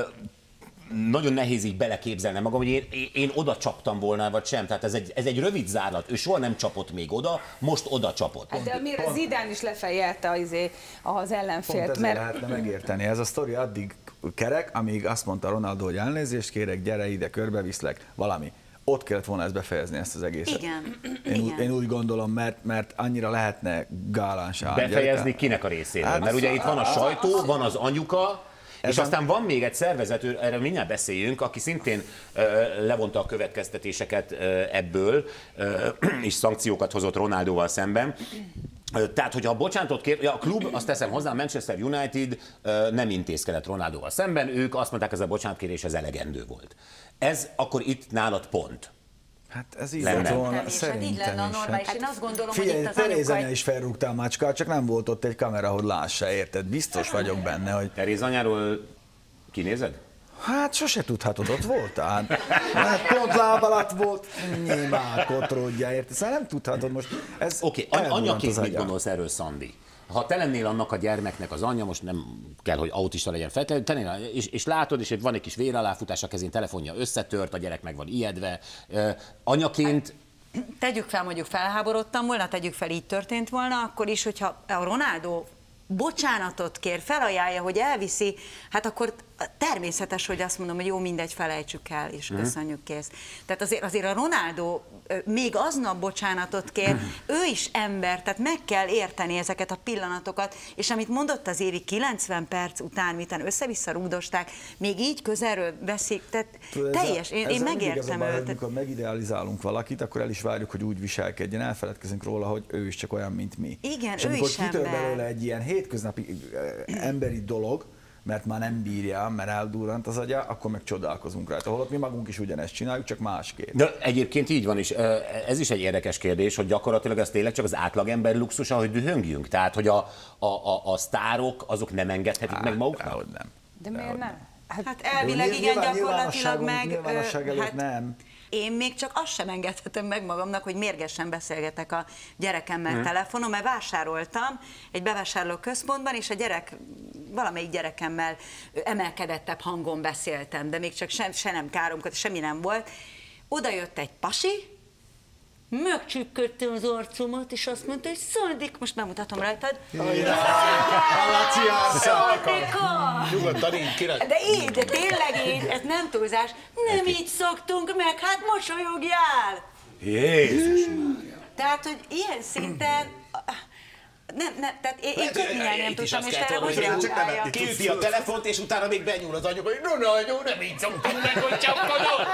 A: nagyon nehéz így beleképzelnem magam, hogy én, én, én oda csaptam volna, vagy sem. Tehát ez egy, ez egy rövid zárlat. Ő soha nem csapott még oda, most oda csapott.
E: Hát de amire Zidane is lefejelte az, az
D: Pont
E: ellenfélt,
D: ezért
E: mert
D: lehetne megérteni. Ez a sztori addig kerek, amíg azt mondta Ronaldo, hogy elnézést kérek, gyere ide, körbeviszlek, valami. Ott kellett volna ezt befejezni, ezt az egészet.
B: Igen.
D: Én, úgy,
B: Igen.
D: én úgy gondolom, mert, mert annyira lehetne gálánsá.
A: Befejezni kinek a részéről?
D: Hát,
A: Mert ugye itt van a sajtó, van az anyuka, és
D: Ezen-
A: aztán van még egy szervezet, erről mindjárt beszéljünk, aki szintén ö, levonta a következtetéseket ö, ebből, ö, és szankciókat hozott Ronaldóval szemben. Ö, Tehát, hogyha bocsánatot kér, ja, a klub, azt teszem hozzá, a Manchester United ö, nem intézkedett Ronaldóval szemben, ők azt mondták, ez a bocsánatkérés ez elegendő volt. Ez akkor itt nálad pont.
D: Hát ez így
A: Lenne.
D: lett volna,
B: Hát így lenne
D: szerintem
B: a
D: is.
B: normális.
D: Hát,
B: Én azt gondolom,
D: figyelj,
B: hogy itt az
D: Teréz
B: anyuka...
D: anya is felrúgta a macskát, csak nem volt ott egy kamera, hogy lássa, érted? Biztos vagyok benne, hogy
A: Teréz anyáról kinézed?
D: hát sose tudhatod, ott voltál. Hát pont láb alatt volt, nyilván kotrodja, érted? Szóval nem tudhatod most. Ez
A: Oké, okay,
D: eldurrant
A: anyaként
D: az
A: mit
D: agyam.
A: gondolsz erről, Szandi? Ha te lennél annak a gyermeknek az anyja, most nem kell, hogy autista legyen feltétlenül, te lennél, és, és látod, és van egy kis véraláfutás a kezén, telefonja összetört, a gyerek meg van ijedve. Ö, Anyaként
B: Tegyük fel, mondjuk felháborodtam volna, tegyük fel, így történt volna, akkor is, hogyha a Ronaldo bocsánatot kér, felajánlja, hogy elviszi, hát akkor természetes, hogy azt mondom, hogy jó, mindegy, felejtsük el, és köszönjük, kész. Tehát azért, azért a Ronaldo ö, még aznap bocsánatot kér, ő is ember, tehát meg kell érteni ezeket a pillanatokat, és amit mondott az Évi, kilencven perc után, miután össze-vissza rúgdosták, még így közelről veszik, tehát
D: Tudod, ez a-
B: teljes, én,
D: ez
B: én
D: mindig ez a
B: megértem
D: baj, hogy
B: őt.
D: Amikor megidealizálunk valakit, akkor el is várjuk, hogy úgy viselkedjen, elfeledkezünk róla, hogy ő is csak olyan, mint mi.
B: Igen,
D: és
B: ő
D: amikor
B: is
D: kitör
B: ember.
D: belőle egy ilyen hétköznapi eh, emberi dolog, mert már nem bírja, mert eldurrant az agya, akkor meg csodálkozunk rajta. Holott mi magunk is ugyanezt csináljuk, csak másképp.
A: de egyébként így van is. Ö, Ez is egy érdekes kérdés, hogy gyakorlatilag ez tényleg csak az átlagember luxusa, hogy dühöngjünk. Tehát, hogy a, a, a, a sztárok azok nem engedhetik meg maguknak.
D: Hogy nem.
E: de miért nem? Hát,
B: Hát elvileg
D: Nyilván-
B: igen,
D: nyilván-
B: gyakorlatilag
D: nyilvánosságon-
B: meg...
D: nyilvánosság
B: ö,
D: előtt
B: hát
D: nem.
B: Én még csak azt sem engedhetem meg magamnak, hogy mérgesen beszélgetek a gyerekemmel telefonon, mert vásároltam egy bevásárló központban, és a gyerek, valamelyik gyerekemmel emelkedettebb hangon beszéltem, de még csak sem, se nem káromkodott, semmi nem volt. Oda jött egy pasi, megcsükkörte az arcomat, és azt mondta, hogy Szandika, most bemutatom rajtad. Szandika!
C: nyugodtan így kire...
B: De így, de tényleg így, ez nem túlzás. Nem így szoktunk meg, hát mosolyogjál!
A: Jézus!
B: Tehát, hogy ilyen szinten... Nem, nem, tehát én, én könnyen nem
C: Itt is
B: tudtam,
C: azt
B: és
C: kell
B: erre
C: tudni,
B: hogy
C: hogy
B: reagálja.
C: kiüti a telefont, és utána még benyúl az anyag, hogy Ronaldo, nem így szoktunk meg, hogy csapkodod.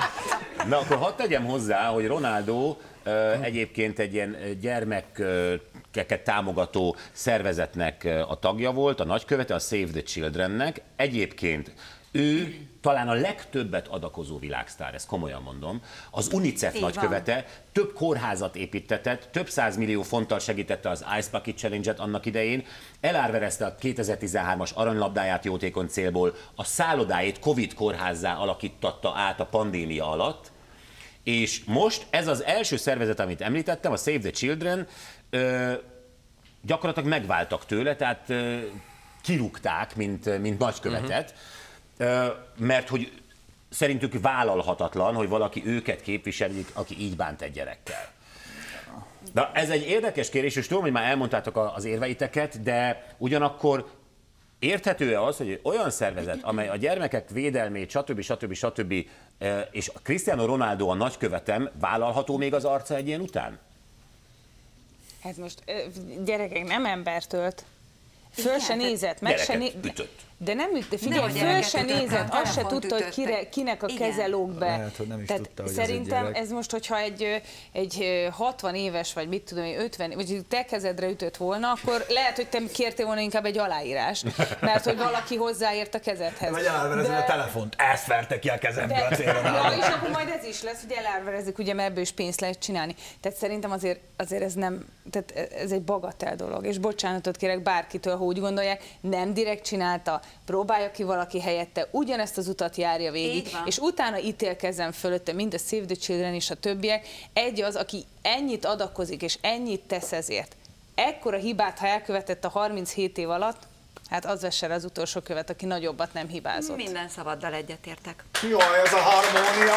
A: Na akkor hadd tegyem hozzá, hogy Ronaldo ö, egyébként egy ilyen gyermek ö, támogató szervezetnek a tagja volt, a nagykövete, a Save the Childrennek. Egyébként ő talán a legtöbbet adakozó világsztár, ezt komolyan mondom, az UNICEF
B: Így
A: nagykövete,
B: van.
A: több kórházat építetett, több százmillió fonttal segítette az Ice Bucket Challenge-et annak idején, elárverezte a kétezer-tizenhármas aranylabdáját jótékony célból, a szállodáit Covid kórházzá alakítatta át a pandémia alatt, és most ez az első szervezet, amit említettem, a Save the Children, ö, gyakorlatilag megváltak tőle, tehát ö, kirúgták, mint, mint nagykövetet, uh-huh. ö, mert hogy szerintük vállalhatatlan, hogy valaki őket képviselik, aki így bánt egy gyerekkel. De ez egy érdekes kérdés, és tudom, hogy már elmondtátok az érveiteket, de ugyanakkor érthető-e az, hogy olyan szervezet, amely a gyermekek védelmét, stb. stb. stb. És Cristiano Ronaldo a nagykövetem, vállalható még az arca egy ilyen után?
E: Ez most, gyerekek, nem embertölt. Föl se nézett, meg se nézett. De nem üt, de figyelj, föl se nézett, azt se tudta, hogy kire, kinek a keze lóg be.
D: Lehet, hogy nem is
E: Tehát
D: tudta, hogy
E: szerintem
D: ez,
E: ez most, hogyha egy, egy hatvan éves, vagy mit tudom, ötven, vagy te kezedre ütött volna, akkor lehet, hogy te kértél volna inkább egy aláírást, mert hogy valaki hozzáért a kezedhez.
D: Vagy elárverezni a telefont, ezt verte ki a kezemből a célra.
E: Ja, és akkor majd ez is lesz, hogy elárverezik, ugye, mert ebből is pénzt lehet csinálni. Tehát szerintem azért, azért ez nem, tehát ez egy bagatel dolog, és bocsánatot kérek bárkitől, ha úgy gondolják, nem direkt csinálta, próbálja ki valaki helyette, ugyanezt az utat járja végig, és utána ítélkezzen fölötte mind a Save the Children és a többiek. Egy az, aki ennyit adakozik és ennyit tesz ezért. Ekkora hibát, ha elkövetett a harminchét év alatt, hát az vesse az utolsó követ, aki nagyobbat nem hibázott.
B: Minden szabaddal egyetértek.
D: Jaj, ez a harmónia!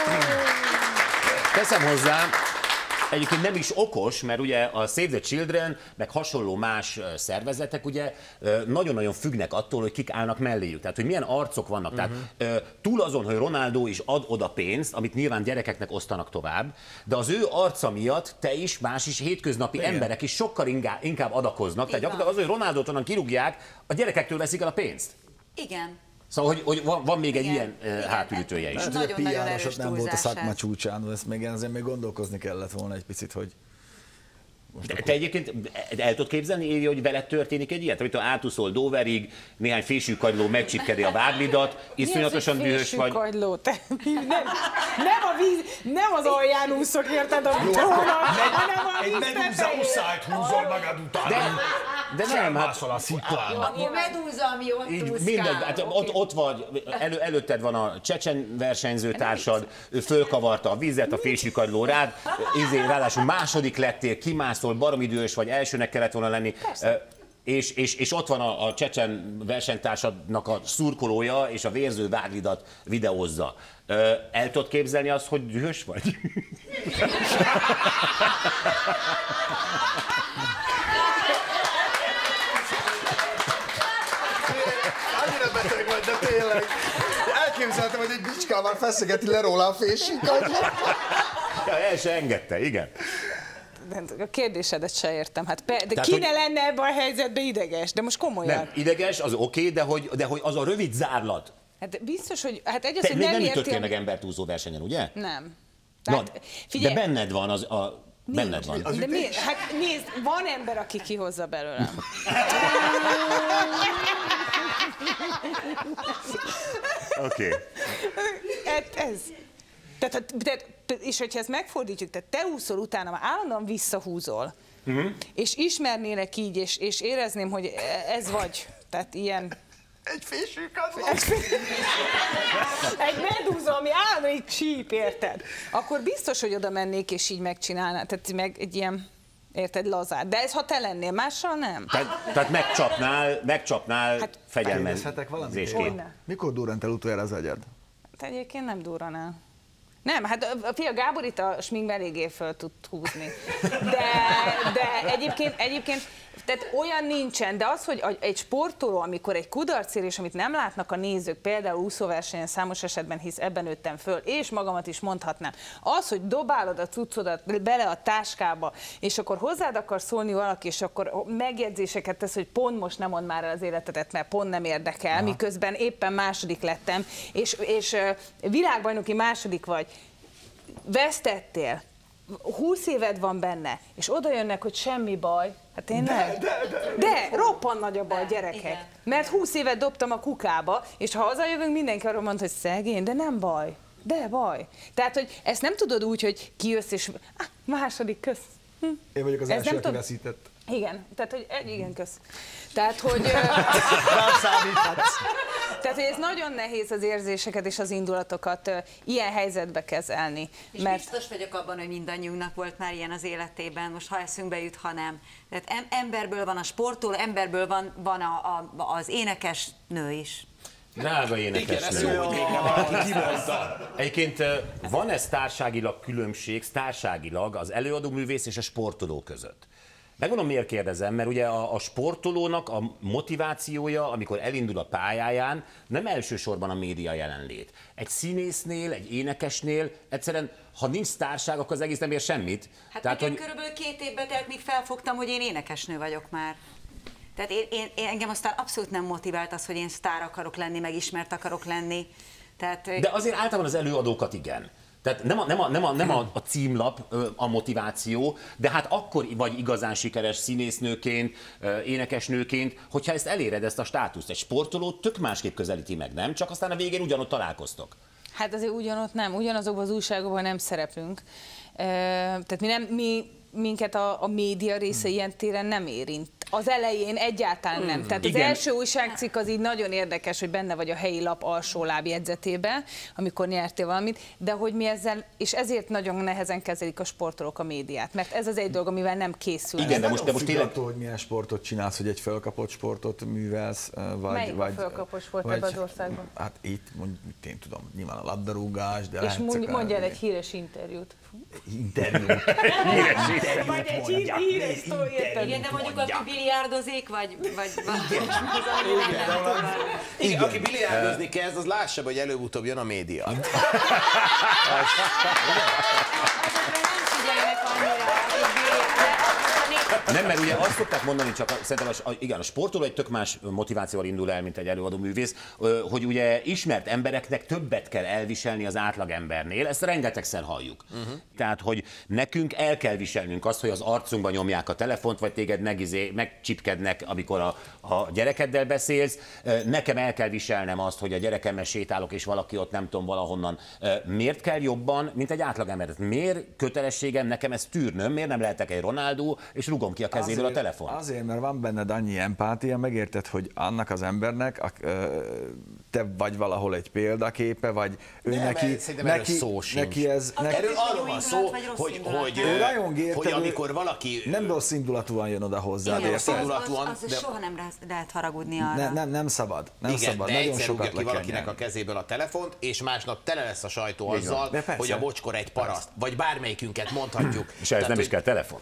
A: Teszem hozzá, egyébként nem is okos, mert ugye a Save the Children, meg hasonló más szervezetek ugye nagyon-nagyon függnek attól, hogy kik állnak melléjük. Tehát, hogy milyen arcok vannak. Uh-huh. Tehát túl azon, hogy Ronaldo is ad oda pénzt, amit nyilván gyerekeknek osztanak tovább, de az ő arca miatt te is, más is, hétköznapi igen. emberek is sokkal inkább adakoznak. Tehát gyakorlatilag az, hogy Ronaldot onnan kirúgják, a gyerekektől veszik el a pénzt.
B: Igen.
A: Szóval, hogy, hogy van, van még egy
B: igen,
A: ilyen igen, hátulütője is.
B: Nagyon, nagyon, nagyon erős
D: nem volt a szakma
B: ez.
D: csúcsán, ezt még azért még gondolkozni kellett volna egy picit, hogy...
A: De te egyébként el tudod képzelni, Évi, hogy veled történik egy ilyet? Hogy átúszol Doverig, néhány fésűkagyló megcsipkedi a váglidat, iszonyatosan dühös vagy.
E: Fésűkagyló, te nem, nem, a víz, nem az alján úszok, érted a tónak, hanem a víz
D: Egy medúza uszályt húzol magad után.
A: De, de nem, hát...
D: a sziklán.
B: A medúza, ami ott
A: Így
B: úszkál.
A: minden, hát ott, ott vagy, elő, előtted van a csecsen versenyzőtársad, ő fölkavarta a vizet, a fésűkagyló rád, izé, ráadásul második lettél, kimászol, baromi dühös vagy, elsőnek kellett volna lenni. És, és, és ott van a, a csecsen versenytársadnak a szurkolója, és a vérző váglidat videózza. El tudod képzelni azt, hogy dühös vagy?
F: Annyira beteg vagy, de tényleg. Elképzeltem, hogy egy bicskával feszegeti le róla a fésünkat.
A: Ja, el se engedte, igen.
E: A kérdésedet se értem. Hát pe, de
A: Tehát,
E: ki ne
A: hogy...
E: lenne ebben a helyzetben ideges? De most komolyan.
A: Nem, ideges, az oké, okay, de, hogy, de hogy az a rövid zárlat.
E: Hát biztos, hogy... Hát egy az,
A: Te
E: hogy
A: még
E: nem
A: nem
E: érti...
A: ütöttél meg embertúzó versenyen, ugye?
E: Nem.
A: Na,
E: figyelj,
A: de benned van az a... Benned van.
E: De miért? Hát nézd, van ember, aki kihozza belőlem.
A: Oké. Okay.
E: Hát ez. Tehát, tehát, és hogyha ezt megfordítjuk, tehát te úszol utána, már állandóan visszahúzol, uh-huh. és ismernélek így, és, és érezném, hogy ez vagy. Tehát ilyen...
F: Egy fésűkagyló.
E: Egy medúza, ami állandóan így csíp, érted? Akkor biztos, hogy oda mennék, és így megcsinálnád. Tehát meg egy ilyen, érted, lazár. De ez ha te lennél, mással nem.
A: Tehát, tehát megcsapnál, megcsapnál hát, fegyelmezésként.
F: Mikor durrant el utoljára az agyad?
E: Hát egyébként nem durran el. Nem, hát fia, Gábor itt a sminkben eléggé föl tud húzni. De, de egyébként, egyébként tehát olyan nincsen, de az, hogy egy sportoló, amikor egy kudarcérés, amit nem látnak a nézők, például úszóversenyen számos esetben, hisz ebben nőttem föl, és magamat is mondhatnám, az, hogy dobálod a cuccodat bele a táskába, és akkor hozzád akar szólni valaki, és akkor megjegyzéseket tesz, hogy pont most nem mond már el az életedet, mert pont nem érdekel, aha. miközben éppen második lettem, és, és világbajnoki második vagy, vesztettél, húsz éved van benne, és oda jönnek, hogy semmi baj. Hát tényleg? De, de, de, de roppan nagy a baj, gyerekek. Igen. Mert húsz évet dobtam a kukába, és ha hazajövünk, mindenki arról mond, hogy szegény, de nem baj. De baj. Tehát, hogy ezt nem tudod úgy, hogy kijössz, és ah, második, kösz. Hm.
D: Én vagyok az
E: Ez
D: első, aki
E: tud...
D: veszített.
E: Igen, tehát, hogy igen, kösz. Tehát, hogy... Tehát, hogy ez nagyon nehéz az érzéseket és az indulatokat uh, ilyen helyzetbe kezelni.
B: És
E: mert...
B: biztos vagyok abban, hogy mindannyiunknak volt már ilyen az életében, most ha eszünkbe jut, ha nem. Tehát em emberből van a sportoló, emberből van, van a, a, az énekes nő is.
A: Drága énekesnő. Egyébként van ez társágilag különbség, társágilag az előadó művész és a sportoló között? Megmondom, miért kérdezem, mert ugye a, a sportolónak a motivációja, amikor elindul a pályáján, nem elsősorban a média jelenlét. Egy színésznél, egy énekesnél egyszerűen, ha nincs sztárság, akkor az egész nem ér semmit.
B: Hát
A: Tehát,
B: nekem
A: hogy...
B: körülbelül két évbe telt, míg felfogtam, hogy én énekesnő vagyok már. Tehát én, én, én, engem aztán abszolút nem motivált az, hogy én sztár akarok lenni, meg ismert akarok lenni. Tehát...
A: De azért általában az előadókat igen. Tehát nem a, nem a, nem a, nem a, a címlap a motiváció, de hát akkor vagy igazán sikeres színésznőként, énekesnőként, hogyha ezt eléred, ezt a státuszt. Egy sportoló tök másképp közelíti meg, nem? Csak aztán a végén ugyanott találkoztok.
E: Hát azért ugyanott nem, ugyanazokban az újságokban nem szereplünk. Tehát mi nem, mi, minket a, a média része ilyen téren nem érint. Az elején egyáltalán nem. Tehát
A: Igen.
E: az első újságcikk az így nagyon érdekes, hogy benne vagy a helyi lap alsó lábjegyzetében, amikor nyertél valamit, de hogy mi ezzel, és ezért nagyon nehezen kezelik a sportolók a médiát, mert ez az egy dolog, amivel nem készül.
A: Igen, de most, de most tényleg...
D: Attól, hogy milyen sportot csinálsz, hogy egy fölkapott sportot művelsz, vagy...
E: Melyik
D: vagy,
E: a fölkapott sport
D: vagy,
E: ebben az országban?
D: Hát itt, mondjuk, én tudom, nyilván a labdarúgás, de...
E: És mondj, mondj el egy híres interjút.
D: Interjú.
A: Híres interjú.
E: Vagy egy hír, híres szó, érted?
B: Igen, de mondjuk aki biliárdozik, vagy... vagy, vagy
C: Igen, aki biliárdozni kezd, az lássa, hogy előbb-utóbb jön a média.
B: Azokra nem figyeljenek annyira, hogy
A: Nem, mert ugye azt szokták mondani, csak a, szerintem a, igen, a sportoló egy tök más motivációval indul el, mint egy előadó művész, hogy ugye ismert embereknek többet kell elviselni az átlagembernél, ezt rengetegszer halljuk. Uh-huh. Tehát, hogy nekünk el kell viselnünk azt, hogy az arcunkba nyomják a telefont, vagy téged megizé, megcsipkednek, amikor a, a gyerekeddel beszélsz. Nekem el kell viselnem azt, hogy a gyerekemmel sétálok, és valaki ott nem tudom valahonnan. Miért kell jobban, mint egy átlagember? Miért kötelességem nekem ezt tűrnöm? Miért nem lehetek egy Ronaldo, és rugom ki a kezéből azért, a telefon?
D: Azért, mert van benned annyi empátia, megérted, hogy annak az embernek, a, te vagy valahol egy példaképe, vagy ő
C: nem,
D: neki, neki, neki ez...
C: Neki, erről arról van szó, hogy, hogy, hogy, hogy amikor valaki...
D: Nem rossz indulatúan jön oda hozzá.
B: Igen, az, az, az, az soha nem lehet haragudni arra.
D: Ne, nem, nem szabad. Nem
C: igen,
D: szabad.
C: de
D: nagyon
C: sokat
D: ki
C: valakinek
D: nyerni.
C: a kezéből a telefont, és másnap tele lesz a sajtó azzal,
D: persze,
C: hogy a bocskor egy paraszt, persze. Vagy bármelyikünket mondhatjuk.
A: És ehhez nem is kell telefon.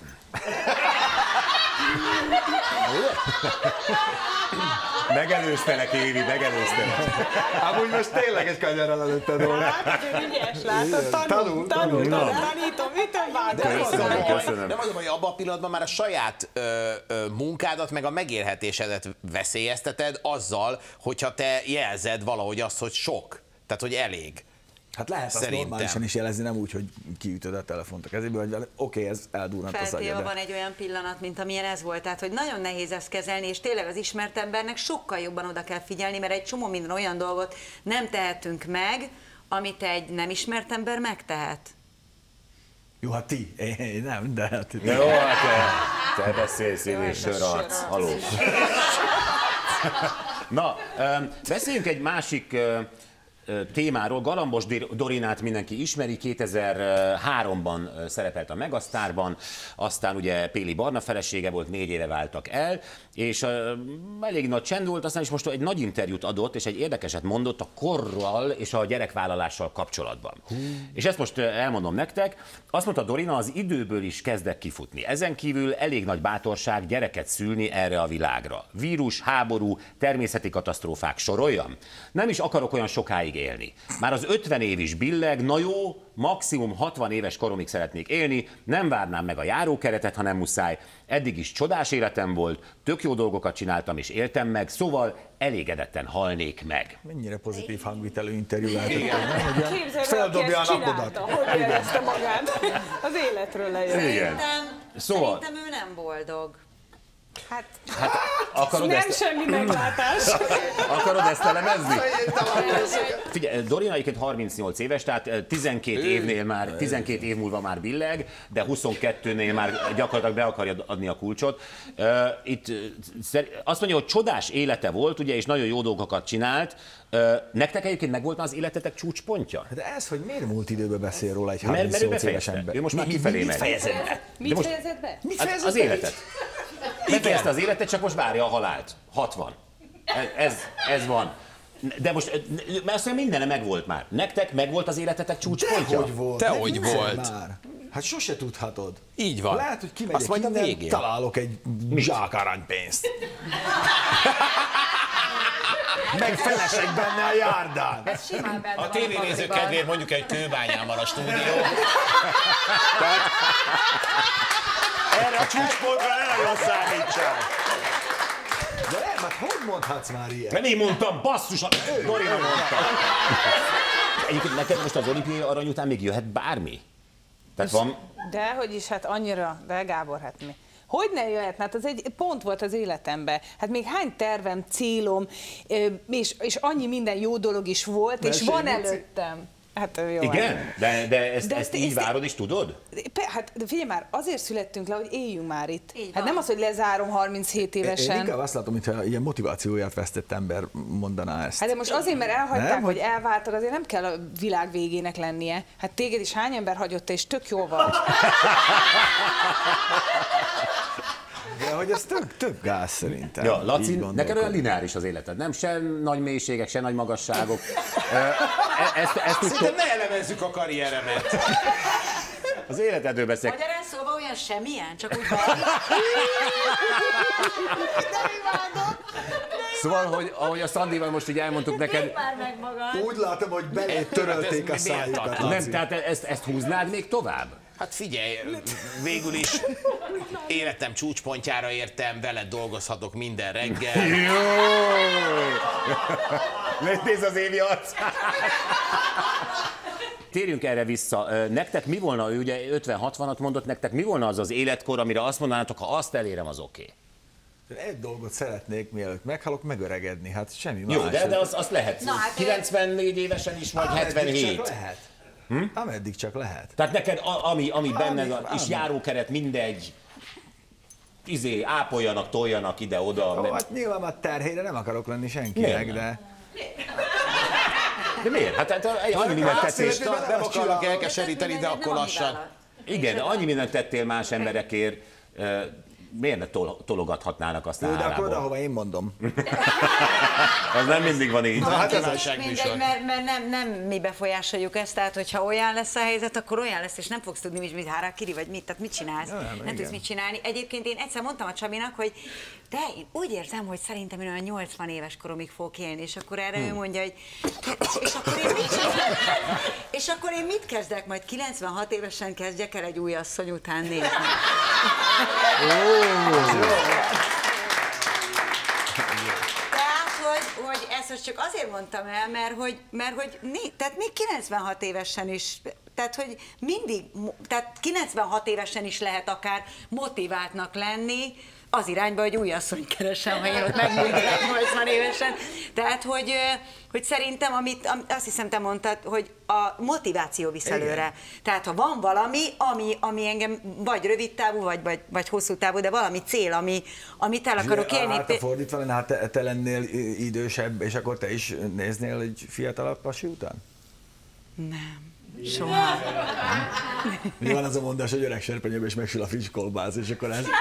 A: Megelőztelek, Évi, megelőztelek.
F: Amúgy most tényleg egy kanyarral előtted volna.
E: Hát, hogy ügyes, látod, tanul, tanul, tanítom, ütöm vágom.
A: Köszönöm, köszönöm.
C: Nem mondom, hogy abban a pillanatban már a saját ö, ö, munkádat, meg a megélhetésedet veszélyezteted azzal, hogyha te jelzed valahogy azt, hogy sok, tehát hogy elég.
D: Hát lehet azt normálisan is jelezni, nem úgy, hogy kiütöd a telefont a kezéből, hogy oké, okay, ez eldurrant a
B: Feltéve
D: szagya.
B: van egy olyan pillanat, mint amilyen ez volt, tehát hogy nagyon nehéz ezt kezelni, és tényleg az ismert embernek sokkal jobban oda kell figyelni, mert egy csomó minden olyan dolgot nem tehetünk meg, amit egy nem ismert ember megtehet.
D: Jó, hát ti, én nem, de... Hát,
A: de jó, hát te, te beszélsz, én és sörarc. Haló. Na, beszéljünk egy másik témáról. Galambos Dorinát mindenki ismeri, kétezer-háromban szerepelt a Megasztárban, aztán ugye Péli Barna felesége volt, négy éve váltak el, és uh, elég nagy csend volt, aztán is most egy nagy interjút adott, és egy érdekeset mondott a korral és a gyerekvállalással kapcsolatban. Hmm. És ezt most elmondom nektek. Azt mondta Dorina, az időből is kezdek kifutni. Ezen kívül elég nagy bátorság gyereket szülni erre a világra. Vírus, háború, természeti katasztrófák, soroljam? Nem is akarok olyan sokáig sokáig élni. Már az ötven év is billeg, na jó, maximum hatvan éves koromig szeretnék élni, nem várnám meg a járókeretet, ha nem muszáj. Eddig is csodás életem volt, tök jó dolgokat csináltam és éltem meg, szóval elégedetten halnék meg.
D: Mennyire pozitív hangvitelő interjú lehetett.
E: Képzeld el,
D: Feldobja
E: aki
D: a
E: ezt
D: napodat.
E: csinálta, hogy érezte magát. Az életről lejött.
A: Igen.
B: Szerintem,
A: Szóval-
B: szerintem ő nem boldog. Hát,
A: Akarod
E: Nem
A: ezt,
E: semmi meglátás.
A: akarod ezt elemezni? Figyelj, Dorina egyébként harmincnyolc éves, tehát tizenkét évnél már, tizenkét év múlva már billeg, de huszonkettőnél már gyakorlatilag be akarja adni a kulcsot. Itt azt mondja, hogy csodás élete volt, ugye, és nagyon jó dolgokat csinált. Nektek egyébként megvolt az életetek csúcspontja?
D: De ez, hogy miért múlt időben beszél róla egy
A: Mert, mert ő
D: harmincnyolc éves
A: befejezte.
D: ember?
A: Ő most már
D: Mi-
A: kifelé
D: mit
A: megy.
D: fejezett be?
E: Mit
A: most-
E: fejezett be?
D: Mit
A: Hát
D: fejezett
A: az
D: be?
A: életet. Befejezte az életet, csak most várja a halált. hatvan. Ez, ez van. De most, mert azt mondja, mindene megvolt már. Nektek megvolt az életetek csúcspontja?
D: Hogy volt?
C: Te
D: Ne
C: hogy
D: viccelj
C: volt?
D: Már. Hát sose tudhatod.
C: Így van.
D: Lehet, hogy kimegyek
C: Azt majd a
D: innen,
C: végén.
D: találok egy zsák aranypénzt. Meg felesek benne a járdán.
B: simán benne
C: A
B: van
C: tévénézők
B: pakliban.
C: kedvéért mondjuk egy kőbányán van a stúdió.
A: Erre a csúcspontra ne nagyon számítsál.
D: De nem, hát hogy mondhatsz már ilyet?
A: Nem én mondtam, basszus, a Dorina mondta. Egyébként neked most az olimpiai arany után még jöhet bármi? Tehát van...
E: De hogy is, hát annyira, de Gábor, hát mi? Hogy ne jöhetne? Hát az egy pont volt az életemben. Hát még hány tervem, célom, ö, és, és annyi minden jó dolog is volt, és van előttem. Hát ö, jó.
A: Igen? De, de ezt,
E: De
A: ezt
E: ezt-
A: így
E: ezt-
A: várod is, tudod?
E: Pe- Hát de figyelj már, azért születtünk le, hogy éljünk már itt.
B: Így
E: Hát
B: van.
E: nem az, hogy lezárom harminchét
D: Én
E: évesen.
D: inkább azt látom, mintha ilyen motivációját vesztett ember mondaná ezt.
E: Hát de most azért, mert elhagyták,
D: Nem,
E: hogy
D: hogy-
E: elváltak, azért nem kell a világ végének lennie. Hát téged is hány ember hagyott, és tök jó vagy.
D: De hogy ez tök, tök gáz szerintem.
A: Ja,
D: Így
A: Laci,
D: gondolkodom.
A: neked olyan lineáris az életed, nem? Se nagy mélységek, se nagy magasságok. Ö, e- Ezt, ezt úgy
C: Szerintem ne elemezzük a karrieremet.
A: az életedről beszélek.
B: Magyarán szóval olyan semmilyen, csak úgy van.
A: Szóval, hogy ahogy a Szandival most így elmondtuk neked,
B: Már meg magad.
D: Úgy látom, hogy belé törölték a
C: Ez miért
D: szájukat.
C: tartod?
A: nem,
D: Laci.
A: tehát ezt, ezt húznád még tovább?
C: Hát figyelj, végül is életem csúcspontjára értem, veled dolgozhatok minden reggel.
A: Jó! Nézd az évi arc! Térjünk erre vissza. Nektek mi volna, ő ugye ötven-hatvanat mondott, nektek mi volna az az életkor, amire azt mondanátok, ha azt elérem, az oké? Okay?
D: Egy dolgot szeretnék, mielőtt meghalok, megöregedni. Hát semmi más.
A: Jó, de, de azt, azt lehet.
B: Na, hát,
A: kilencvennégy évesen is, vagy
D: Ameddig
A: hetvenhét.
D: csak lehet. Hm? Ameddig csak lehet.
A: Tehát neked, a, ami, ami benned
D: Ami-
A: is
D: ami.
A: járókeret, mindegy, izé, ápoljanak, toljanak ide-oda.
D: Ó,
A: mert-
D: hát nyilván a terhére nem akarok lenni senkinek,
A: Miért?
D: de...
A: De miért? Hát, hát annyi mindent
D: azt
A: tettél.
D: szeretném,
C: Na, nem akarlak elkeseríteni, de
B: Nem
C: akkor
B: a
C: lassan.
B: hibálat.
A: Igen, de annyi mindent tettél más emberekért, ö, miért ne tol- tologathatnának aztán
D: Jó, de akkor oda,
A: hálából?
D: hova én mondom.
A: Az nem mindig van így.
C: Na, hát ez
B: Ez
C: válságműsor.
B: mindegy, mert, mert nem, nem mi befolyásoljuk ezt, tehát hogyha olyan lesz a helyzet, akkor olyan lesz, és nem fogsz tudni, mit, mit harakiri, vagy mit, tehát mit csinálsz,
D: Nem,
B: nem, nem
D: igen.
B: tudsz mit csinálni. Egyébként én egyszer mondtam a Csabinak, hogy de én úgy érzem, hogy szerintem én olyan nyolcvan éves koromig fogok élni, és akkor erre ő mondja, hogy és akkor én mit csinálok? És akkor én mit kezdek? Majd kilencvenhat évesen kezdjek el egy új asszony után nézni. Tehát, hogy, hogy ezt most csak azért mondtam el, mert hogy, mert hogy né, tehát még kilencvenhat évesen is, tehát hogy mindig, tehát kilencvenhat évesen is lehet akár motiváltnak lenni, az irányba, hogy új asszony keresem, ha én ott megmúltam nyolcvan évesen. Tehát, hogy, hogy szerintem, amit, am- azt hiszem te mondtad, hogy a motiváció visz előre. Tehát, ha van valami, ami, ami engem vagy rövid távú, vagy, vagy, vagy hosszú távú, de valami cél, ami, amit el akarok élni.
D: Hát a fordítva lenne, hát te, te lennél idősebb, és akkor te is néznél egy fiatalabb pasi után?
B: Nem. Soha.
D: Ugye van az a mondás, hogy öreg serpenyőbe is megsül a friss kolbász, és akkor ez...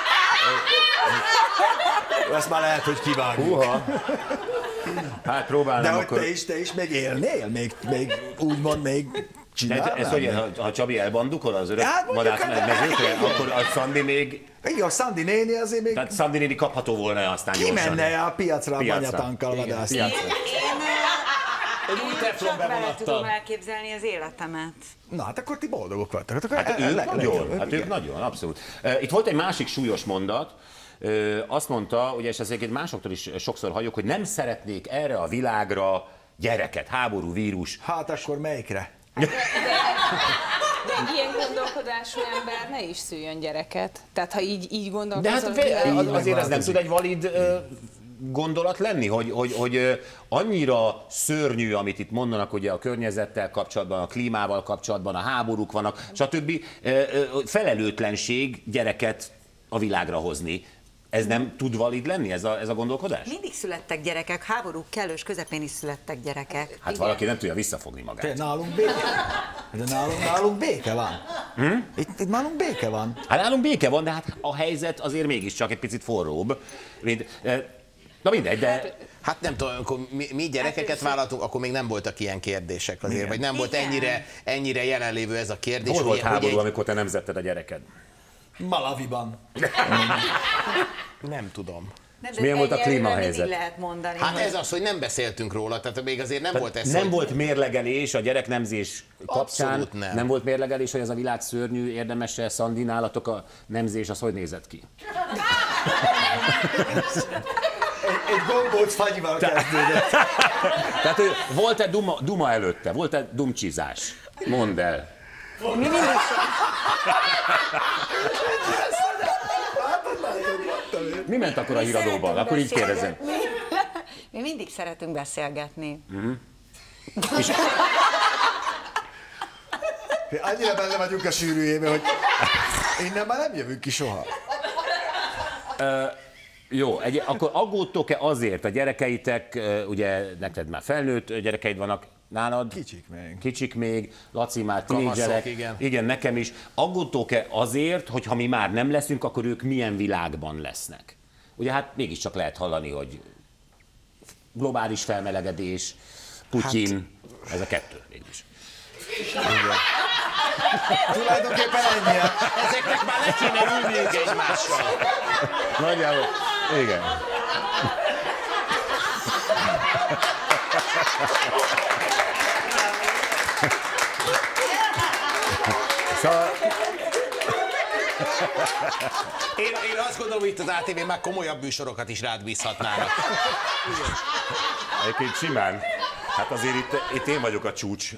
D: Ezt már lehet, hogy kivágjuk.
A: Húha. Hát
D: De
A: próbálnám
D: hogy
A: akkor.
D: te is, te is még élnél? Még, még úgymond még
A: De
D: csinálnál?
A: ez, hogy ha, ha Csabi elbandukol az öreg
D: Hát mondjuk,
A: madár
D: hát-
A: mezőkre, akkor a Szandi még,
D: Igen, a Szandi néni azért még
A: tehát Szandi néni kapható volna aztán gyorsan.
D: kimenne a piacra a
A: Piacra.
D: banyatankkal
A: Igen,
D: vadászni.
A: piacra.
B: Én,
A: Egy új teflon
B: Csak vele
A: bevonattal.
B: tudom elképzelni az életemet.
D: Na, hát akkor ti boldogok vagytok. Hát, akkor
A: Hát
D: el-
A: ők
D: le-
A: nagyon,
D: le-
A: hát ők nagyon, abszolút. Uh, Itt volt egy másik súlyos mondat, uh, azt mondta, ugye, és ezeket másoktól is sokszor halljuk, hogy nem szeretnék erre a világra gyereket, háború, vírus.
D: Hát akkor melyikre?
E: De ilyen gondolkodású ember ne is szüljön gyereket. Tehát ha így, így
A: De
E: gondolkozol,
A: hát
E: az
A: ve-
E: világos.
A: az- azért ez nem tud egy valid uh, gondolat lenni, hogy, hogy, hogy uh, annyira szörnyű, amit itt mondanak, ugye a környezettel kapcsolatban, a klímával kapcsolatban, a háborúk vannak, stb. Uh, uh, felelőtlenség gyereket a világra hozni. Ez nem tud valid lenni, ez a, ez a gondolkodás?
B: Mindig születtek gyerekek, háborúk kellős közepén is születtek gyerekek.
A: Hát valaki nem tudja visszafogni magát.
D: Te, nálunk béke. De nálunk, nálunk béke van. Hm? Itt, itt nálunk béke van.
A: Hát nálunk béke van, de hát a helyzet azért mégiscsak egy picit forróbb. Mint, eh, na mindegy, de...
C: Hát nem tudom, amikor mi, mi gyerekeket vállaltunk, akkor még nem voltak ilyen kérdések azért,
D: Igen.
C: vagy nem volt
B: Igen.
C: ennyire, ennyire jelenlévő ez a kérdés.
A: Hol volt
C: hogy-
A: háború,
C: hogy egy-
A: amikor te nem zetted a gyereked?
D: Malaviban.
C: Nem tudom.
B: Nem,
A: És milyen volt a
B: egyelőre
A: klímahelyzet?
B: mindig lehet mondani.
C: Hát
B: hogy-
C: ez az, hogy nem beszéltünk róla, tehát még azért nem volt ez,
A: Nem
C: hogy...
A: volt mérlegelés a gyereknemzés kapcsán?
C: Abszolút nem.
A: Nem volt mérlegelés, hogy ez a világ szörnyű, érdemes-e, Szandi, nálatok a nemzés, az hogy nézett ki?
D: Egy, egy gombóc fagyival kezdődött.
A: Tehát hogy volt-e duma, duma előtte? Volt-e dumcsizás? Mondd el.
B: Mi mindig,
A: Mi ment akkor a híradóban?
B: szeretünk
A: Akkor így kérdezem.
B: beszélgetni. Mi mindig szeretünk beszélgetni.
A: És
F: Annyira benne vagyunk a sűrűjébe, hogy innen már nem jövünk ki soha.
A: jó, egy, akkor aggódtok-e azért a gyerekeitek, ö, ugye neked már felnőtt gyerekeid vannak, nálad?
D: Kicsik még.
A: Kicsik még, Laci már
C: Kamaszok,
A: tínédzserek.
C: igen.
A: Igen, nekem is. Aggódtok-e azért, hogy ha mi már nem leszünk, akkor ők milyen világban lesznek? Ugye hát mégiscsak lehet hallani, hogy globális felmelegedés, Putyin, hát, ez a kettő mégis.
F: Tulajdonképpen ennyi.
C: Ezeknek már le kéne ülniük egymással.
A: Nagyjából, igen. Szóval,
C: Én, én azt gondolom, hogy itt az á té vén már komolyabb műsorokat is rád bízhatnának.
A: egyébként simán. Hát azért itt, itt én vagyok a csúcs.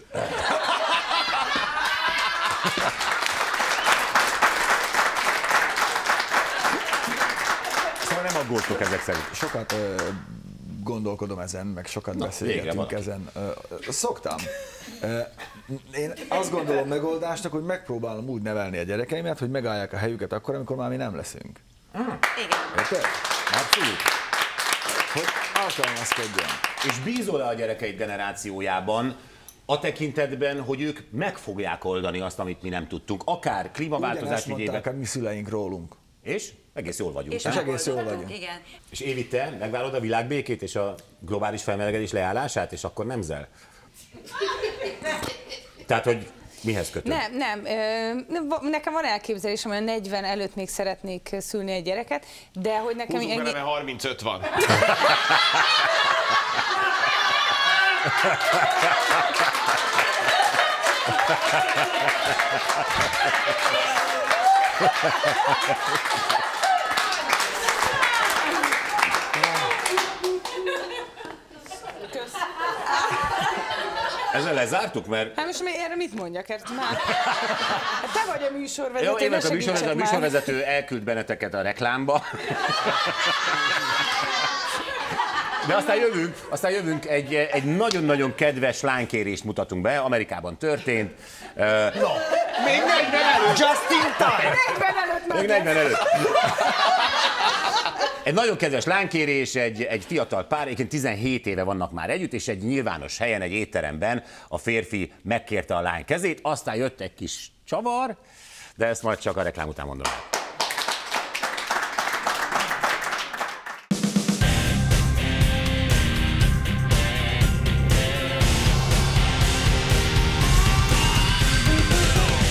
A: Szóval nem aggódtok ezek szerint.
D: Sokat ö, gondolkodom ezen, meg sokat
A: végre
D: beszélgetünk
A: valaki.
D: ezen. Ö, ö, szoktam. Ö, én azt gondolom megoldásnak, hogy megpróbálom úgy nevelni a gyerekeimet, hogy megállják a helyüket akkor, amikor már mi nem leszünk.
B: Igen.
D: Érted?
A: Abszolút.
D: Hogy alkalmazkodjon.
A: És bízol-e a gyerekeid generációjában a tekintetben, hogy ők meg fogják oldani azt, amit mi nem tudtunk, akár klímaváltozás
D: Ugyanezt mondták
A: ügyében.
D: a mi szüleink rólunk.
A: És egész jól vagyunk.
B: És
A: nem?
D: egész jól
B: megoldottuk,
D: vagyunk.
B: Igen.
A: És Évi, te megvárod a világbékét és a globális felmelegedés leállását, és akkor nemzel? Tehát, hogy mihez kötöd?
E: Nem, nem. ö, Nekem van elképzelésem, hogy a negyven előtt még szeretnék szülni egy gyereket, de hogy nekem...
C: Húzzunk
E: ennyi-
C: vele, mert harmincöt van.
E: Kösz.
A: Ezzel lezártuk, mert
E: Hát most még erre mit mondjak? Hát már... Hát te vagy a műsorvezető,
A: jó, én
E: ne
A: vagyok a műsorvezető, a
E: segítsek már.
A: műsorvezető elküld benneteket a reklámba. De aztán jövünk, aztán jövünk egy, egy nagyon-nagyon kedves lánykérést mutatunk be, Amerikában történt. Uh, no. Még negyven előtt!
F: Just in time!
E: negyven előtt már
A: Még negyven előtt. Egy nagyon kedves lánykérés, egy, egy fiatal pár, egyébként tizenhét éve vannak már együtt, és egy nyilvános helyen, egy étteremben a férfi megkérte a lány kezét, aztán jött egy kis csavar, de ezt majd csak a reklám után mondom el.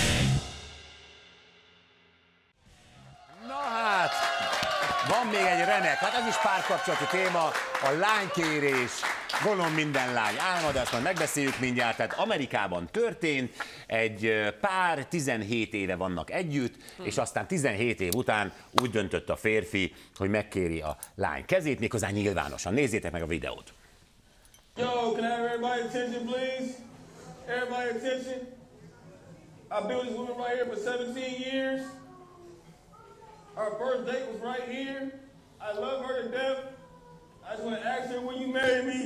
A: Na hát, van még egy remek, hát ez is párkapcsolati téma, a lánykérés. Gondolom minden lány álma, de azt majd megbeszéljük mindjárt. Tehát Amerikában történt, egy pár tizenhét éve vannak együtt, és aztán tizenhét év után úgy döntött a férfi, hogy megkéri a lány kezét, méghozzá nyilvánosan. Nézzétek meg a videót.
G: Yo, can I have everybody's attention, please? Everybody's attention. I've been with this woman right here for seventeen years. Our first date was right here. I love her to death. I just want to ask her, will you marry me?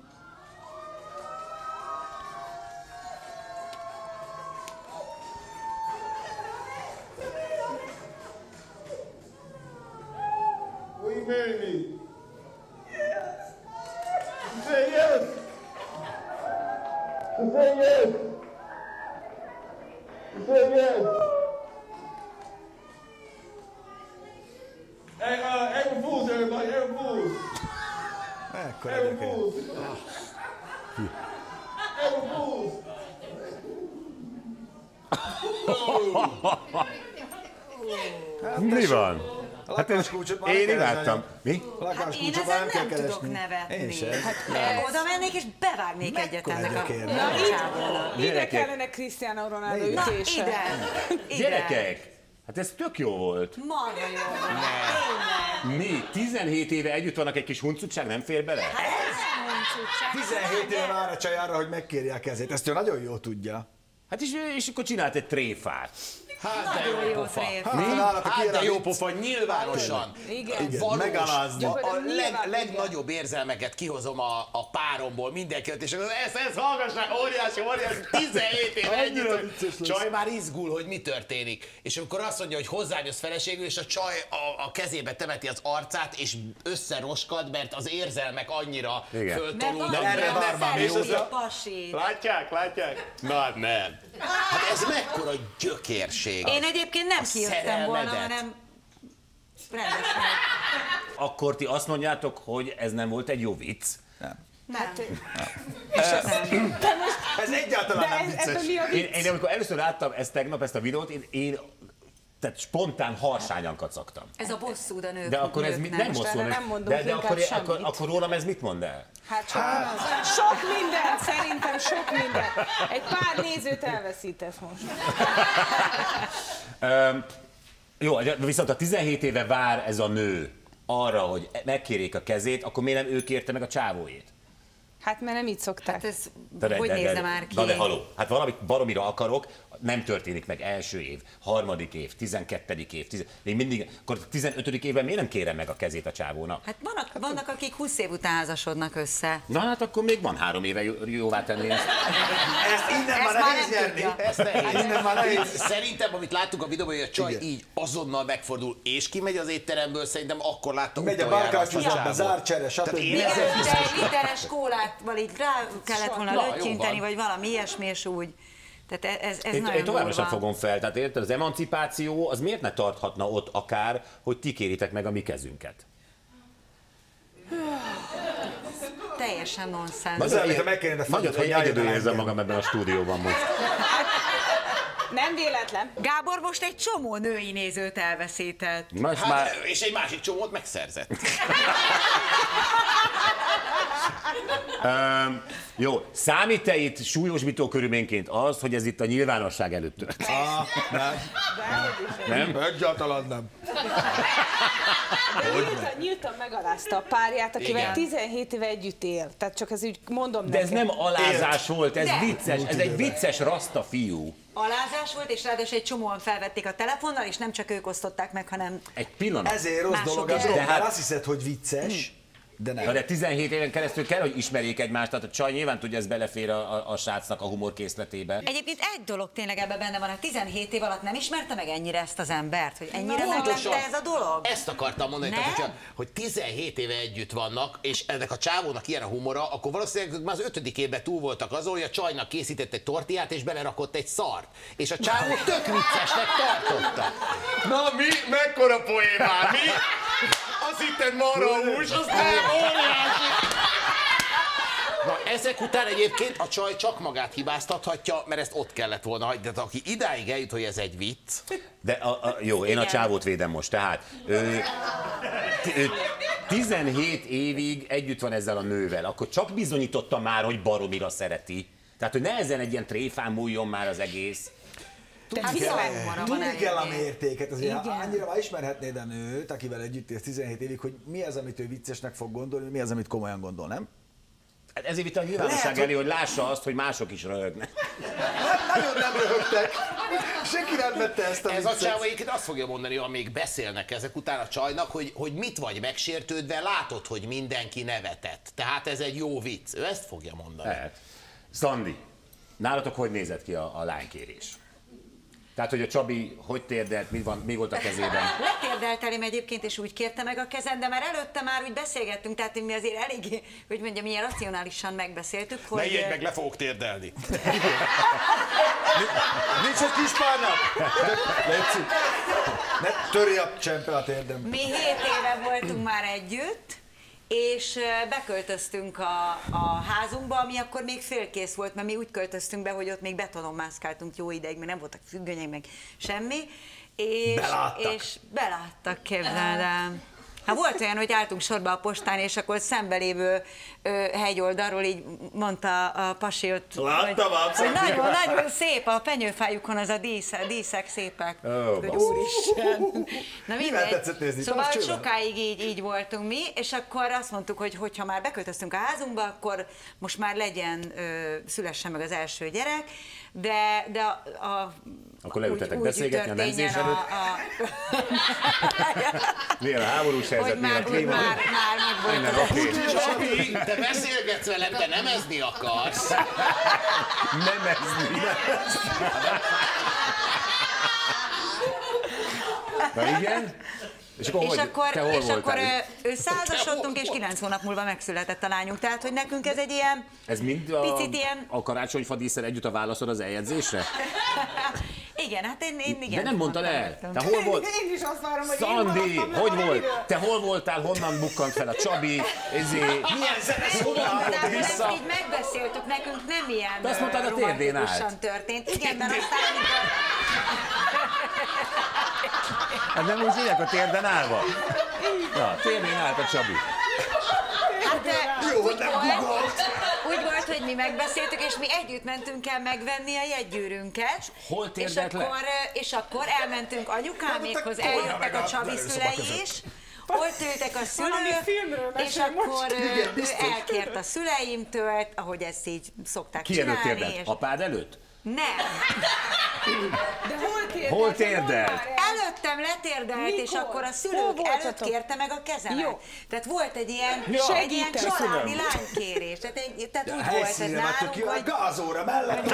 G: Will you marry me? Yes. You say yes. You say yes. You say yes. Hey, uh, April Fools, everybody, April Fools.
F: Ekkor
G: April
F: egyébként.
G: Fools. April Fools.
A: Mi van?
F: A lakáskulcsot már
A: Én
F: nem kell
A: imádtam.
F: keresni.
A: Mi?
F: A
B: Hát én
F: lakáskulcsot már
B: ezen
F: nem kell
B: nem tudok
F: keresni.
B: nevetni.
F: Én sem.
B: Hát oda mennék és bevágnék egyet
F: Mekkora
B: ennek a
F: gyökér.
E: Na,
B: csávónak.
E: ide
A: Gyerekek.
E: kellene Cristiano Ronaldo
B: Na,
E: ütése.
B: ide. Ide.
A: Gyerekek, hát ez tök jó volt.
B: Marha jó volt. Tényleg.
A: Mi? tizenhét éve együtt vannak, egy kis huncutság nem fér bele?
B: Hát ez huncutság.
F: tizenhét éve vár a csaj arra, hogy megkérje a kezét. Ezt ő nagyon jól tudja.
A: Hát és, és akkor csinált egy tréfát.
C: Hát de
B: Nagyon
C: jó
B: jó
C: pofa.
B: tréfa.
F: Hát, nálatok
C: Hát
F: ilyen
C: de
F: a
C: jó
F: vicc.
C: pofa, nyilvánosan.
E: Igen.
F: Igen,
C: Valós,
F: megalázni.
C: a, a
E: Gyakorlatilag
C: leg,
E: nyilván
C: legnagyobb érzelmeket kihozom a, a páromból, mindenki ott, és akkor ezt, ezt hallgass már, óriási, óriási, tizenhét éve együtt,
F: Annyira
C: hogy
F: vicces lesz.
C: csaj már izgul, hogy mi történik. És amikor azt mondja, hogy hozzám jössz feleségül, és a csaj a, a kezébe temeti az arcát, és összeroskad, mert az érzelmek annyira
A: Igen.
B: Mert
C: föltolódnak
B: van
F: erre
C: benne.
F: vár már
C: És
B: szereti
C: az
B: a
C: a-
B: pasit.
C: Látják, látják? Na, nem. Hát ez mekkora gyökérség.
B: Én egyébként nem
C: A
B: kijöttem volna,
C: szerelmedet.
B: hanem rendesen.
A: Akkor ti azt mondjátok, hogy ez nem volt egy jó vicc?
F: Nem.
B: Nem.
F: Ez egyáltalán
E: De
F: nem
E: ez,
F: vicces.
E: ebben mi a
A: Én,
E: vicc?
A: én amikor először láttam ezt tegnap, ezt a videót, én, én tehát spontán harsányan kacagtam.
B: Ez a bosszú, de nők.
A: De akkor ez
B: nők
A: mit
B: nem.
A: nem
E: most
A: bosszú,
E: erre
A: ez-
E: nem mondunk
A: de, de
E: inkább
A: akkor,
E: semmit.
A: akkor, akkor rólam ez mit mond el?
E: Hát sok, sok minden, szerintem sok minden. Egy pár nézőt elveszítesz most.
A: Öm, jó, de viszont a tizenhét éve vár ez a nő arra, hogy megkérjék a kezét, akkor miért nem ő kérte meg a csávójét?
E: Hát mert nem így szokták.
B: Hát ez
A: De, de,
B: hogy
A: de,
B: nézne
A: de,
B: már ki?
A: Na de haló, hát valamit baromira akarok, nem történik meg első év, harmadik év, tizenkettedik év, tizen... Még mindig, akkor a tizenötödik évben miért nem kérem meg a kezét a csávónak?
B: Hát vannak, vannak, akik húsz év után házasodnak össze.
A: Na hát akkor még van három éve jó- jóvá tenni ezt.
F: Ezt innen
B: Ezt
F: már
B: már
F: nehéz
B: nem
F: nyerni.
B: tudja.
C: Ez nehéz.
F: Innen már nehéz.
C: Szerintem, amit láttuk a videóban, hogy a csaj
F: Igen.
C: így azonnal megfordul, és kimegy az étteremből, szerintem akkor látta
F: Megy a
C: utoljára azt a
F: barkácsúzatba,
C: csávót.
F: zárcsere,
C: Tehát
F: stb.
C: én
B: Igen,
C: ezzel
B: de
C: biztos
B: egy literes kólát, vagy így rá kellett volna
C: Na, jó
B: lötyinteni,
C: van.
B: vagy valami ilyesmi, és úgy. Tehát ez, ez
A: Én,
B: nagyon
A: én továbbra sem
B: durva.
A: fogom fel, tehát érted, az emancipáció az miért ne tarthatna ott akár, hogy ti kéritek meg a mi kezünket?
B: Teljesen nonsens.
F: Az olyan, mintha megkérnéd a
A: Nagyon
F: fagyot, hogy
A: egyedül
F: álljon el
A: érzem
F: engem.
A: magam ebben a stúdióban most.
E: Nem véletlen.
B: Gábor most egy csomó női nézőt elveszített.
A: Most
C: Hát,
A: már...
C: és egy másik csomót megszerzett.
A: Um, jó, számít-e itt súlyosbító körülményként az, hogy ez itt a nyilvánosság előtt történt?
F: Ah, nem.
A: Nem?
F: Egyáltalán nem.
E: De nyíltan, nyíltan megalázta a párját, akivel
C: Igen.
E: tizenhét éve együtt él. Tehát csak ez úgy mondom
A: De ez
E: neked.
A: nem alázás volt, ez
B: De.
A: vicces, ez egy vicces rasta fiú.
B: Alázás volt, és ráadásul egy csomóan felvették a telefonnal, és nem csak ők osztották meg, hanem
A: Egy pillanat.
F: Ezért rossz
B: Mások
F: dolog az,
B: is.
F: dolog,
A: De hát-
F: mert azt hiszed, hogy vicces, de
A: Na
F: nem.
A: de tizenhét éven keresztül kell, hogy ismerjék egymást, tehát a csaj nyilván tudja, ez belefér a, a, a srácnak a humorkészletébe.
B: Egyébként egy dolog tényleg ebben benne van, a tizenhét év alatt nem ismerte meg ennyire ezt az embert, hogy ennyire
C: Pontosan.
B: meglepte ez a dolog.
C: Ezt akartam mondani,
B: Nem?
C: tehát, hogyha, hogy tizenhét éve együtt vannak, és ennek a csávónak ilyen a humora, akkor valószínűleg már az ötödik évben túl voltak azon, hogy a csajnak készített egy tortillát, és belerakott egy szart. És a csávó tök viccesnek tartotta.
A: Na mi? Mekkora poémál, mi? Azt hitted marahús, az nem óriási!
C: Na, ezek után egyébként a csaj csak magát hibáztathatja, mert ezt ott kellett volna hagyni. Tehát aki idáig eljut, hogy ez egy vicc,
A: De a, a, jó, én a
B: Igen.
A: csávót védem most, tehát ő, ő tizenhét évig együtt van ezzel a nővel, akkor csak bizonyította már, hogy baromira szereti. Tehát, hogy ne ezen egy ilyen tréfán múljon már az egész.
B: Hát
D: tudni kell a mértéket, azért annyira már ismerhetnéd a nőt, akivel együtt élsz tizenhét évig, hogy mi az, amit ő viccesnek fog gondolni, mi az, amit komolyan gondol, nem?
A: Ezért itt a nyilvánosság elé, hogy lássa azt, hogy mások is röhögnek.
F: Nagyon nem röhögtek. Senki nem vette ezt a
C: Ez a
F: viccet.
C: csávó egyébként azt fogja mondani, amíg beszélnek ezek után a csajnak, hogy, hogy mit vagy megsértődve, látod, hogy mindenki nevetett. Tehát ez egy jó vicc. Ő ezt fogja mondani.
A: Lehet. Szandi, nálatok hogy nézett ki a, a lánykérés? Tehát, hogy a Csabi hogy térdelt, mi, van, mi volt a kezében?
B: Letérdelt elém egyébként, és úgy kérte meg a kezem, de már előtte már úgy beszélgettünk, tehát mi azért eléggé, hogy mondjam, ilyen racionálisan megbeszéltük, hogy...
C: Ne ijedj meg, le fogok térdelni.
F: Nincs egy kis párnak? Léci. Ne törj a csempe a térdembe.
B: Mi hét éve voltunk már együtt, és beköltöztünk a, a házunkba, ami akkor még félkész volt, mert mi úgy költöztünk be, hogy ott még betonon mászkáltunk jó ideig, mert nem voltak függönyek, meg semmi. És,
F: beláttak.
B: És beláttak, képzeld el. Hát volt olyan, hogy álltunk sorba a postán, és akkor szembelévő hegyoldalról így mondta a pasi, hogy, hogy nagyon-nagyon szép a penyőfájukon az a dísze, díszek szépek.
A: Oh,
B: hogy úristen. Na
F: Mivel tetszett nézni?
B: Szóval
F: Tarts
B: sokáig így, így voltunk mi, és akkor azt mondtuk, hogy hogyha már beköltöztünk a házunkba, akkor most már legyen, ö, szülessen meg az első gyerek, de, de a, a
A: Akkor leültetek beszélgetni a nemzés
B: a,
A: előtt?
B: a...
A: Milyen a háborús helyzet,
B: hogy
A: milyen a
B: már, hogy
A: klíma?
B: már, már
A: Minden
B: megvolt.
A: oké.
C: Csabi, te beszélgetsz velem, te nemezni akarsz.
A: Nemezni. Na igen? És akkor,
B: És
A: hogy,
B: akkor,
A: te hol
B: és akkor
A: voltál?
B: ő, ő százasodtunk, és kilenc hónap múlva megszületett a lányunk. Tehát, hogy nekünk ez egy ilyen...
A: Ez mind a,
B: picit ilyen...
A: a karácsonyfa dísszel együtt a válaszod az eljegyzésre?
B: Igen, hát én, én igen.
A: De nem mondtad el. Te hol volt?
E: Én is azt várom, hogy
A: Szandi,
E: én maradtam le
A: hogy
E: valamiről.
A: volt? Te hol voltál? Honnan bukkant fel a Csabi? Ezé...
F: Milyen zene szól?
B: Tehát
A: vissza.
B: ezt így megbeszéltük, nekünk nem ilyen
A: De azt mondtad, a térdén állt.
B: romantikusan történt. Igen, mert aztán amikor...
A: Hát nem úgy hívják, a térden állva? Na, térden állt a Csabi.
B: Hát,
F: Jó,
B: úgy,
F: nem
B: volt,
F: googolt.
B: úgy volt, hogy mi megbeszéltük, és mi együtt mentünk el megvenni a jegygyűrűnket.
A: Hol
B: és
A: térdelt le?
B: akkor, és akkor elmentünk anyukámékhoz,
F: tolja meg
B: eljöttek
F: a
B: a Csabi
F: előszoba
B: szülei
F: között.
B: is. Ott ültek a
E: Valami
B: szülők,
E: filmről
B: és
E: mesél most.
B: akkor ő,
F: Igen,
B: ő
F: biztos.
B: elkért a szüleimtől, ahogy ezt így szokták
A: Ki előtt
B: csinálni.
A: térdelt?
B: És...
A: Apád előtt?
B: Nem.
E: De hol térdelt?
A: Hol térdelt?
B: Előttem letérdelt, és
E: Mikor?
B: akkor a
E: Hol
B: szülők előtt
E: voltatok?
B: kérte meg a kezemet.
E: Jó.
B: Tehát volt egy ilyen,
A: Ja,
B: egy ilyen
E: segítek.
B: családi lánykérés. Tehát, egy, tehát
F: A
B: úgy volt ez
F: helyszínre vettük ki
B: nálunk,
F: a
B: hogy
F: gázóra mellett.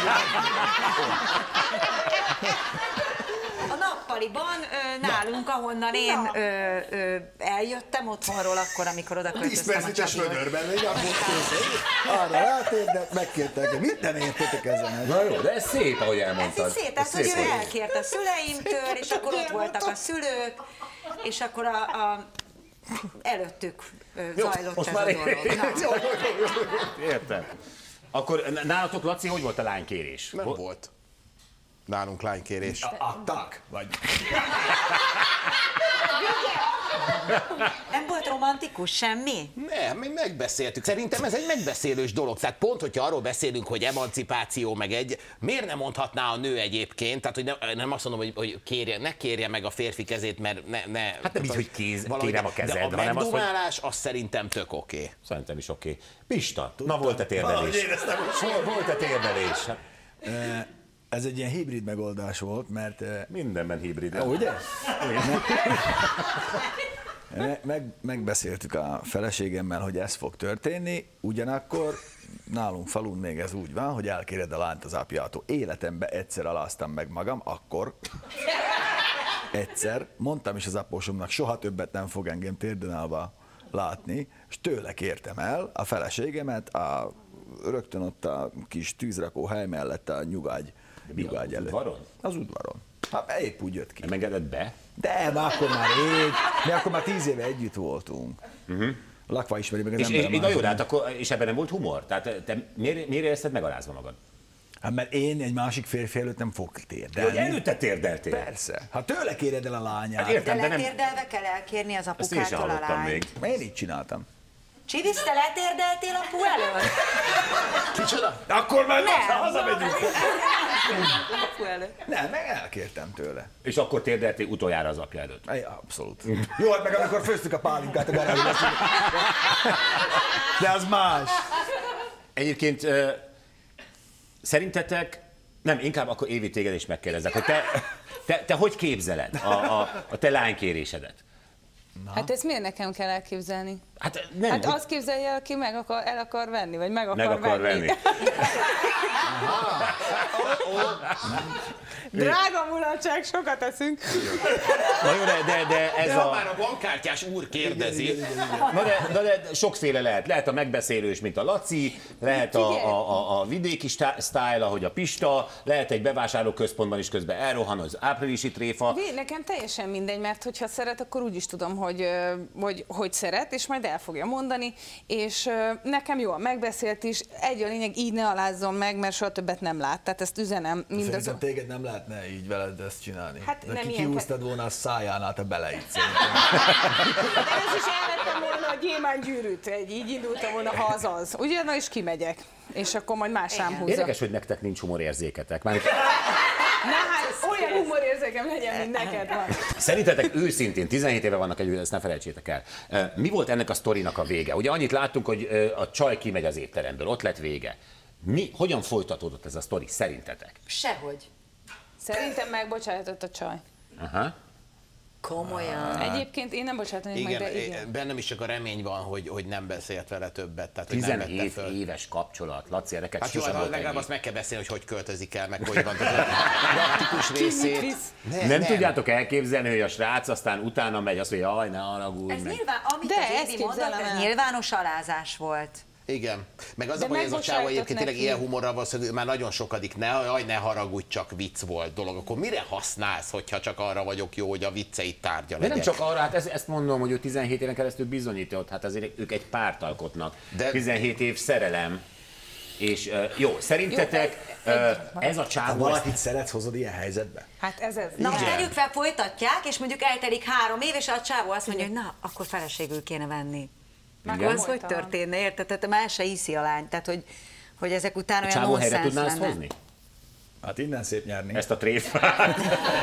B: a nappaliban ö, nálunk, ahonnan én ö, ö, eljöttem otthonról akkor, amikor oda
F: tíz
B: költöztem a
F: percites
B: Csabihoz.
F: vödörben, még abból kész. Arra rátérdett, megkértek, mit nem értetek ezen?
A: Na jó, de ez szép, ahogy
B: Ez
A: elmondtad.
B: így szép, tehát, hogy ő
A: volt.
B: elkért a szüleimtől, és akkor ott voltak a szülők, és akkor a, a előttük ö,
A: Jó,
B: zajlott
A: most
B: ez
A: már
B: a dolog. Na.
A: Jó, jó, jó, jó, értem. Akkor nálatok, Laci, hogy volt a lánykérés?
C: Nem volt nálunk lánykérés.
F: Adtak? Vagy...
B: Nem volt romantikus semmi?
C: Nem, mi megbeszéltük. Szerintem ez egy megbeszélős dolog. Tehát pont, hogyha arról beszélünk, hogy emancipáció, meg egy, miért nem mondhatná a nő egyébként? Tehát, hogy nem, nem azt mondom, hogy, hogy kérje, ne kérje meg a férfi kezét, mert ne... ne
A: Hát nem így, hogy kéz,
C: valahogy-
A: kérem a kezed,
C: de a
A: hanem az, hogy...
C: megdumálás, az szerintem tök oké. Okay.
A: Szerintem is oké. Pista, na volt-e
F: Valahogy
A: térdelés?
F: éreztem, hogy
A: Hol- Volt-e térdelés? Hát
D: Ez egy ilyen hibrid megoldás volt, mert eh,
A: mindenben hibrid.
D: ugye? Me- Meg, megbeszéltük a feleségemmel, hogy ez fog történni, ugyanakkor nálunk falun még ez úgy van, hogy elkéred a lányt az apjától. Életemben egyszer aláztam meg magam, akkor egyszer mondtam is az apósomnak, soha többet nem fog engem térden állva látni, és tőle kértem el a feleségemet, a, rögtön ott a kis tűzrakó hely mellett a nyugágy, nyugágy
A: az
D: előtt.
A: udvaron?
D: Az udvaron. Hát épp úgy jött ki.
A: Nem engedett be?
D: De, már akkor már rég, mi akkor már tíz éve együtt voltunk. Uh-huh. Lakva ismeri meg az
A: És,
D: ember
A: és,
D: a
A: na jó, de
D: másikat.
A: hát akkor, és ebben nem volt humor? Tehát te miért, miért érezted megalázva magad?
D: Hát mert én egy másik férfi előtt nem fogok térdelni.
A: Hogy előtte térdeltél?
D: Persze. Ha tőle kéred el a lányát.
A: Hát értem,
B: De
A: de nem...
B: letérdelve kell elkérni az
A: Ezt én sem
B: apukától a
A: hallottam
B: lányt.
A: még.
D: Én így csináltam.
B: Csivisz, te letérdeltél apu előtt?
C: Kicsoda?
D: Akkor már
B: Nem.
D: hazamegyünk.
B: Apu előtt.
D: Nem, meg elkértem tőle.
A: És akkor térdeltél utoljára az apja előtt.
D: Ay, abszolút. Jó, hát meg amikor főztük a pálinkát a garázsban. De az más.
A: Egyébként uh, szerintetek, nem, inkább akkor Évi téged is megkérdezek, hogy te, te, te hogy képzeled a, a, a te lánykérésedet?
E: Na. Hát ezt miért nekem kell elképzelni?
A: Hát, nem,
E: Hát
A: hogy...
E: azt képzelje el, aki meg akar, el akar venni, vagy meg akar,
A: meg akar
E: venni.
A: venni.
E: Drága mulatság, sokat eszünk.
A: Na jó, de, de, de ez
C: De
A: a...
C: ha már a bankkártyás úr kérdezi.
A: Na de, na de sokféle lehet. Lehet a megbeszélős, mint a Laci, lehet a, a, a, a vidéki style, ahogy a Pista, lehet egy bevásárlóközpontban is közben elrohan az áprilisi tréfa.
E: Vé, nekem teljesen mindegy, mert hogyha szeret, akkor úgy is tudom, hogy, hogy, hogy szeret, és majd el fogja mondani, és nekem jól megbeszélt is, egy a lényeg, így ne alázzon meg, mert soha többet nem lát, tehát ezt üzenem mindazon.
D: Szerintem téged nem lehetne így veled ezt csinálni.
E: Hát
D: de
E: nem
D: ki
E: ilyen
D: kiúztad volna a szájánál, te beleidsz.
E: De ez is elvettem volna a gyémánt gyűrűt, egy, így indultam volna, ha az az. Ugye, na és kimegyek, és akkor majd más rám húzza.
A: Érdekes, hogy nektek nincs humorérzéketek. Már...
E: Na hát, olyan humorérzékem legyen, mint neked van.
A: Szerintetek őszintén, tizenhét éve vannak együtt, ezt ne felejtsétek el. Mi volt ennek a sztorinak a vége? Ugye annyit láttunk, hogy a csaj kimegy az étteremből, ott lett vége. Mi, hogyan folytatódott ez a sztori szerintetek?
B: Sehogy.
E: Szerintem megbocsájtott a csaj.
A: Aha.
B: Komolyan.
E: Egyébként én nem bocsátanék meg,
C: Igen,
E: de igen.
C: bennem is csak a remény van, hogy, hogy nem beszélt vele többet. Tehát, hogy nem vette
A: tizenhét
C: föl.
A: éves kapcsolat. Laci, ereket
C: Hát jó,
A: sosem volt
C: legalább
A: ennyi.
C: azt meg kell beszélni, hogy hogy költözik el, meg hogy van. Tehát a praktikus részét.
A: Nem, nem, nem tudjátok elképzelni, hogy a srác aztán utána megy, azt mondja, jaj, ne haragudj.
B: Ez
A: meg.
B: nyilván, amit
E: De
B: az
E: ezt
B: Évi mondott,
E: képzelem
B: ez
E: el.
B: nyilvános alázás volt.
C: Igen. Meg az
E: De
C: a baj, ez a csávó
E: megbocsájtott
C: egyébként tényleg
E: neki.
C: ilyen humorral van, hogy már nagyon sokadik, ne, jaj, ne haragudj, csak vicc volt dolog. Akkor mire használsz, hogyha csak arra vagyok jó, hogy a vicceit tárgya
A: De
C: legyek?
A: nem csak arra, hát ez, ezt mondom, hogy ő tizenhét éven keresztül bizonyított, hát azért ők egy párt alkotnak.
C: De-
A: tizenhét év szerelem. És uh, jó, szerintetek
E: Jó, egy-
A: uh, ez a
D: Ha
A: csávó...
D: valakit szeretsz, hozod ilyen helyzetbe?
E: Hát ez ez.
B: Na most tegyük fel, folytatják, és mondjuk eltelik három év, és a csávó azt mondja, hogy na, akkor feleségül kéne venni. Akkor
A: Igen.
B: az hogy történne, érted? Tehát már se iszi a lány, tehát hogy, hogy ezek után
A: A
B: olyan
A: csávó helyre
B: nonsens
A: tudná ezt
B: lenne.
A: hozni?
D: Hát innen szép nyerni.
A: Ezt a tréfát?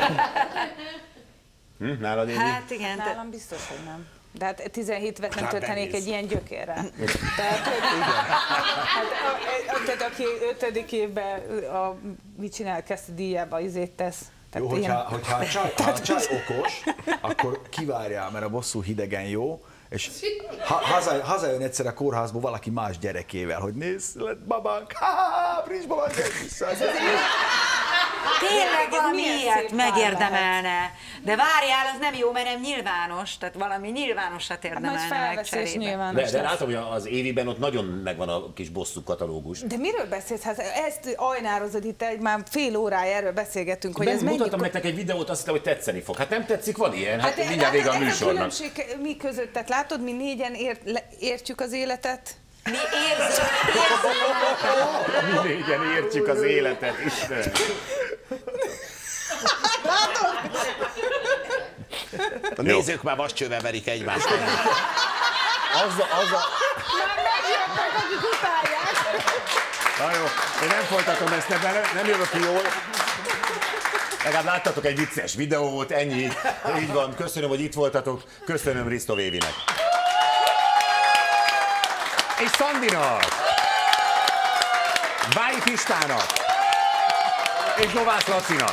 A: hm, nálad, Évi?
B: Hát igen, te-
E: Nálam biztos, hogy nem. De hát tizenhét évet nem
D: Hát
E: töltenék
D: benéz.
E: egy ilyen gyökérrel. Tehát, hogy, hát, a, a, tehát aki ötödik évben a, mit csinál, kezdte díjába izét tesz. Tehát
D: Jó, hogyha,
E: ilyen-
D: hogyha a csaj, ha a csaj okos, akkor kivárjál, mert a bosszú hidegen jó, és ha, haza, hazajön egyszer a kórházból valaki más gyerekével, hogy nézd, lett babánk, ha-ha-ha, brizsba van, gyerek vissza.
B: tényleg valami
E: milyen
B: ilyet
E: szép
B: megérdemelne. De várjál, az nem jó, mert nem nyilvános, tehát valami nyilvánosat
E: Hát majd
B: érdemelne meg
E: felvesz és
B: cserébe.
E: nyilvános
A: De, de
E: lesz.
A: látom, hogy az Éviben ott nagyon megvan a kis bosszú katalógus.
E: De miről beszélsz? Hát ezt ajnározod itt, egy, már fél órája erről beszélgetünk, hogy
A: Ben,
E: ez mennyi...
A: mutattam nektek egy videót, azt hittem, hogy tetszeni fog. Hát nem tetszik, van ilyen, hát,
E: Hát
A: mindjárt vége a
E: ez
A: műsornak.
E: különbség mi között, tehát látod, mi négyen ért, le, értjük az életet?
B: Mi érző, érző.
A: Mi négyen értjük az életet, Isten.
C: A nézők már vascsővel verik egymást.
A: Az a, az a...
E: Megjöttek, akik utálják.
A: Na jó, én nem folytatom ezt, nem, nem jövök ki jól. Legalább láttatok egy vicces videót, ennyi. Így van, köszönöm, hogy itt voltatok. Köszönöm Risto Évinek. És Szandinak. Vályi Pistának. És Novász Lacinak.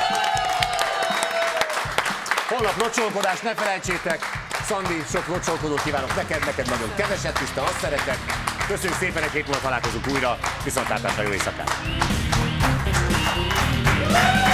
A: Holnap locsolkodás, ne felejtsétek. Szandi, sok locsolkodót kívánok neked, neked nagyon keveset, Pista, azt szeretek. Köszönjük szépen, egy hét múlva találkozunk újra. Viszontlátásra, jó éjszakát!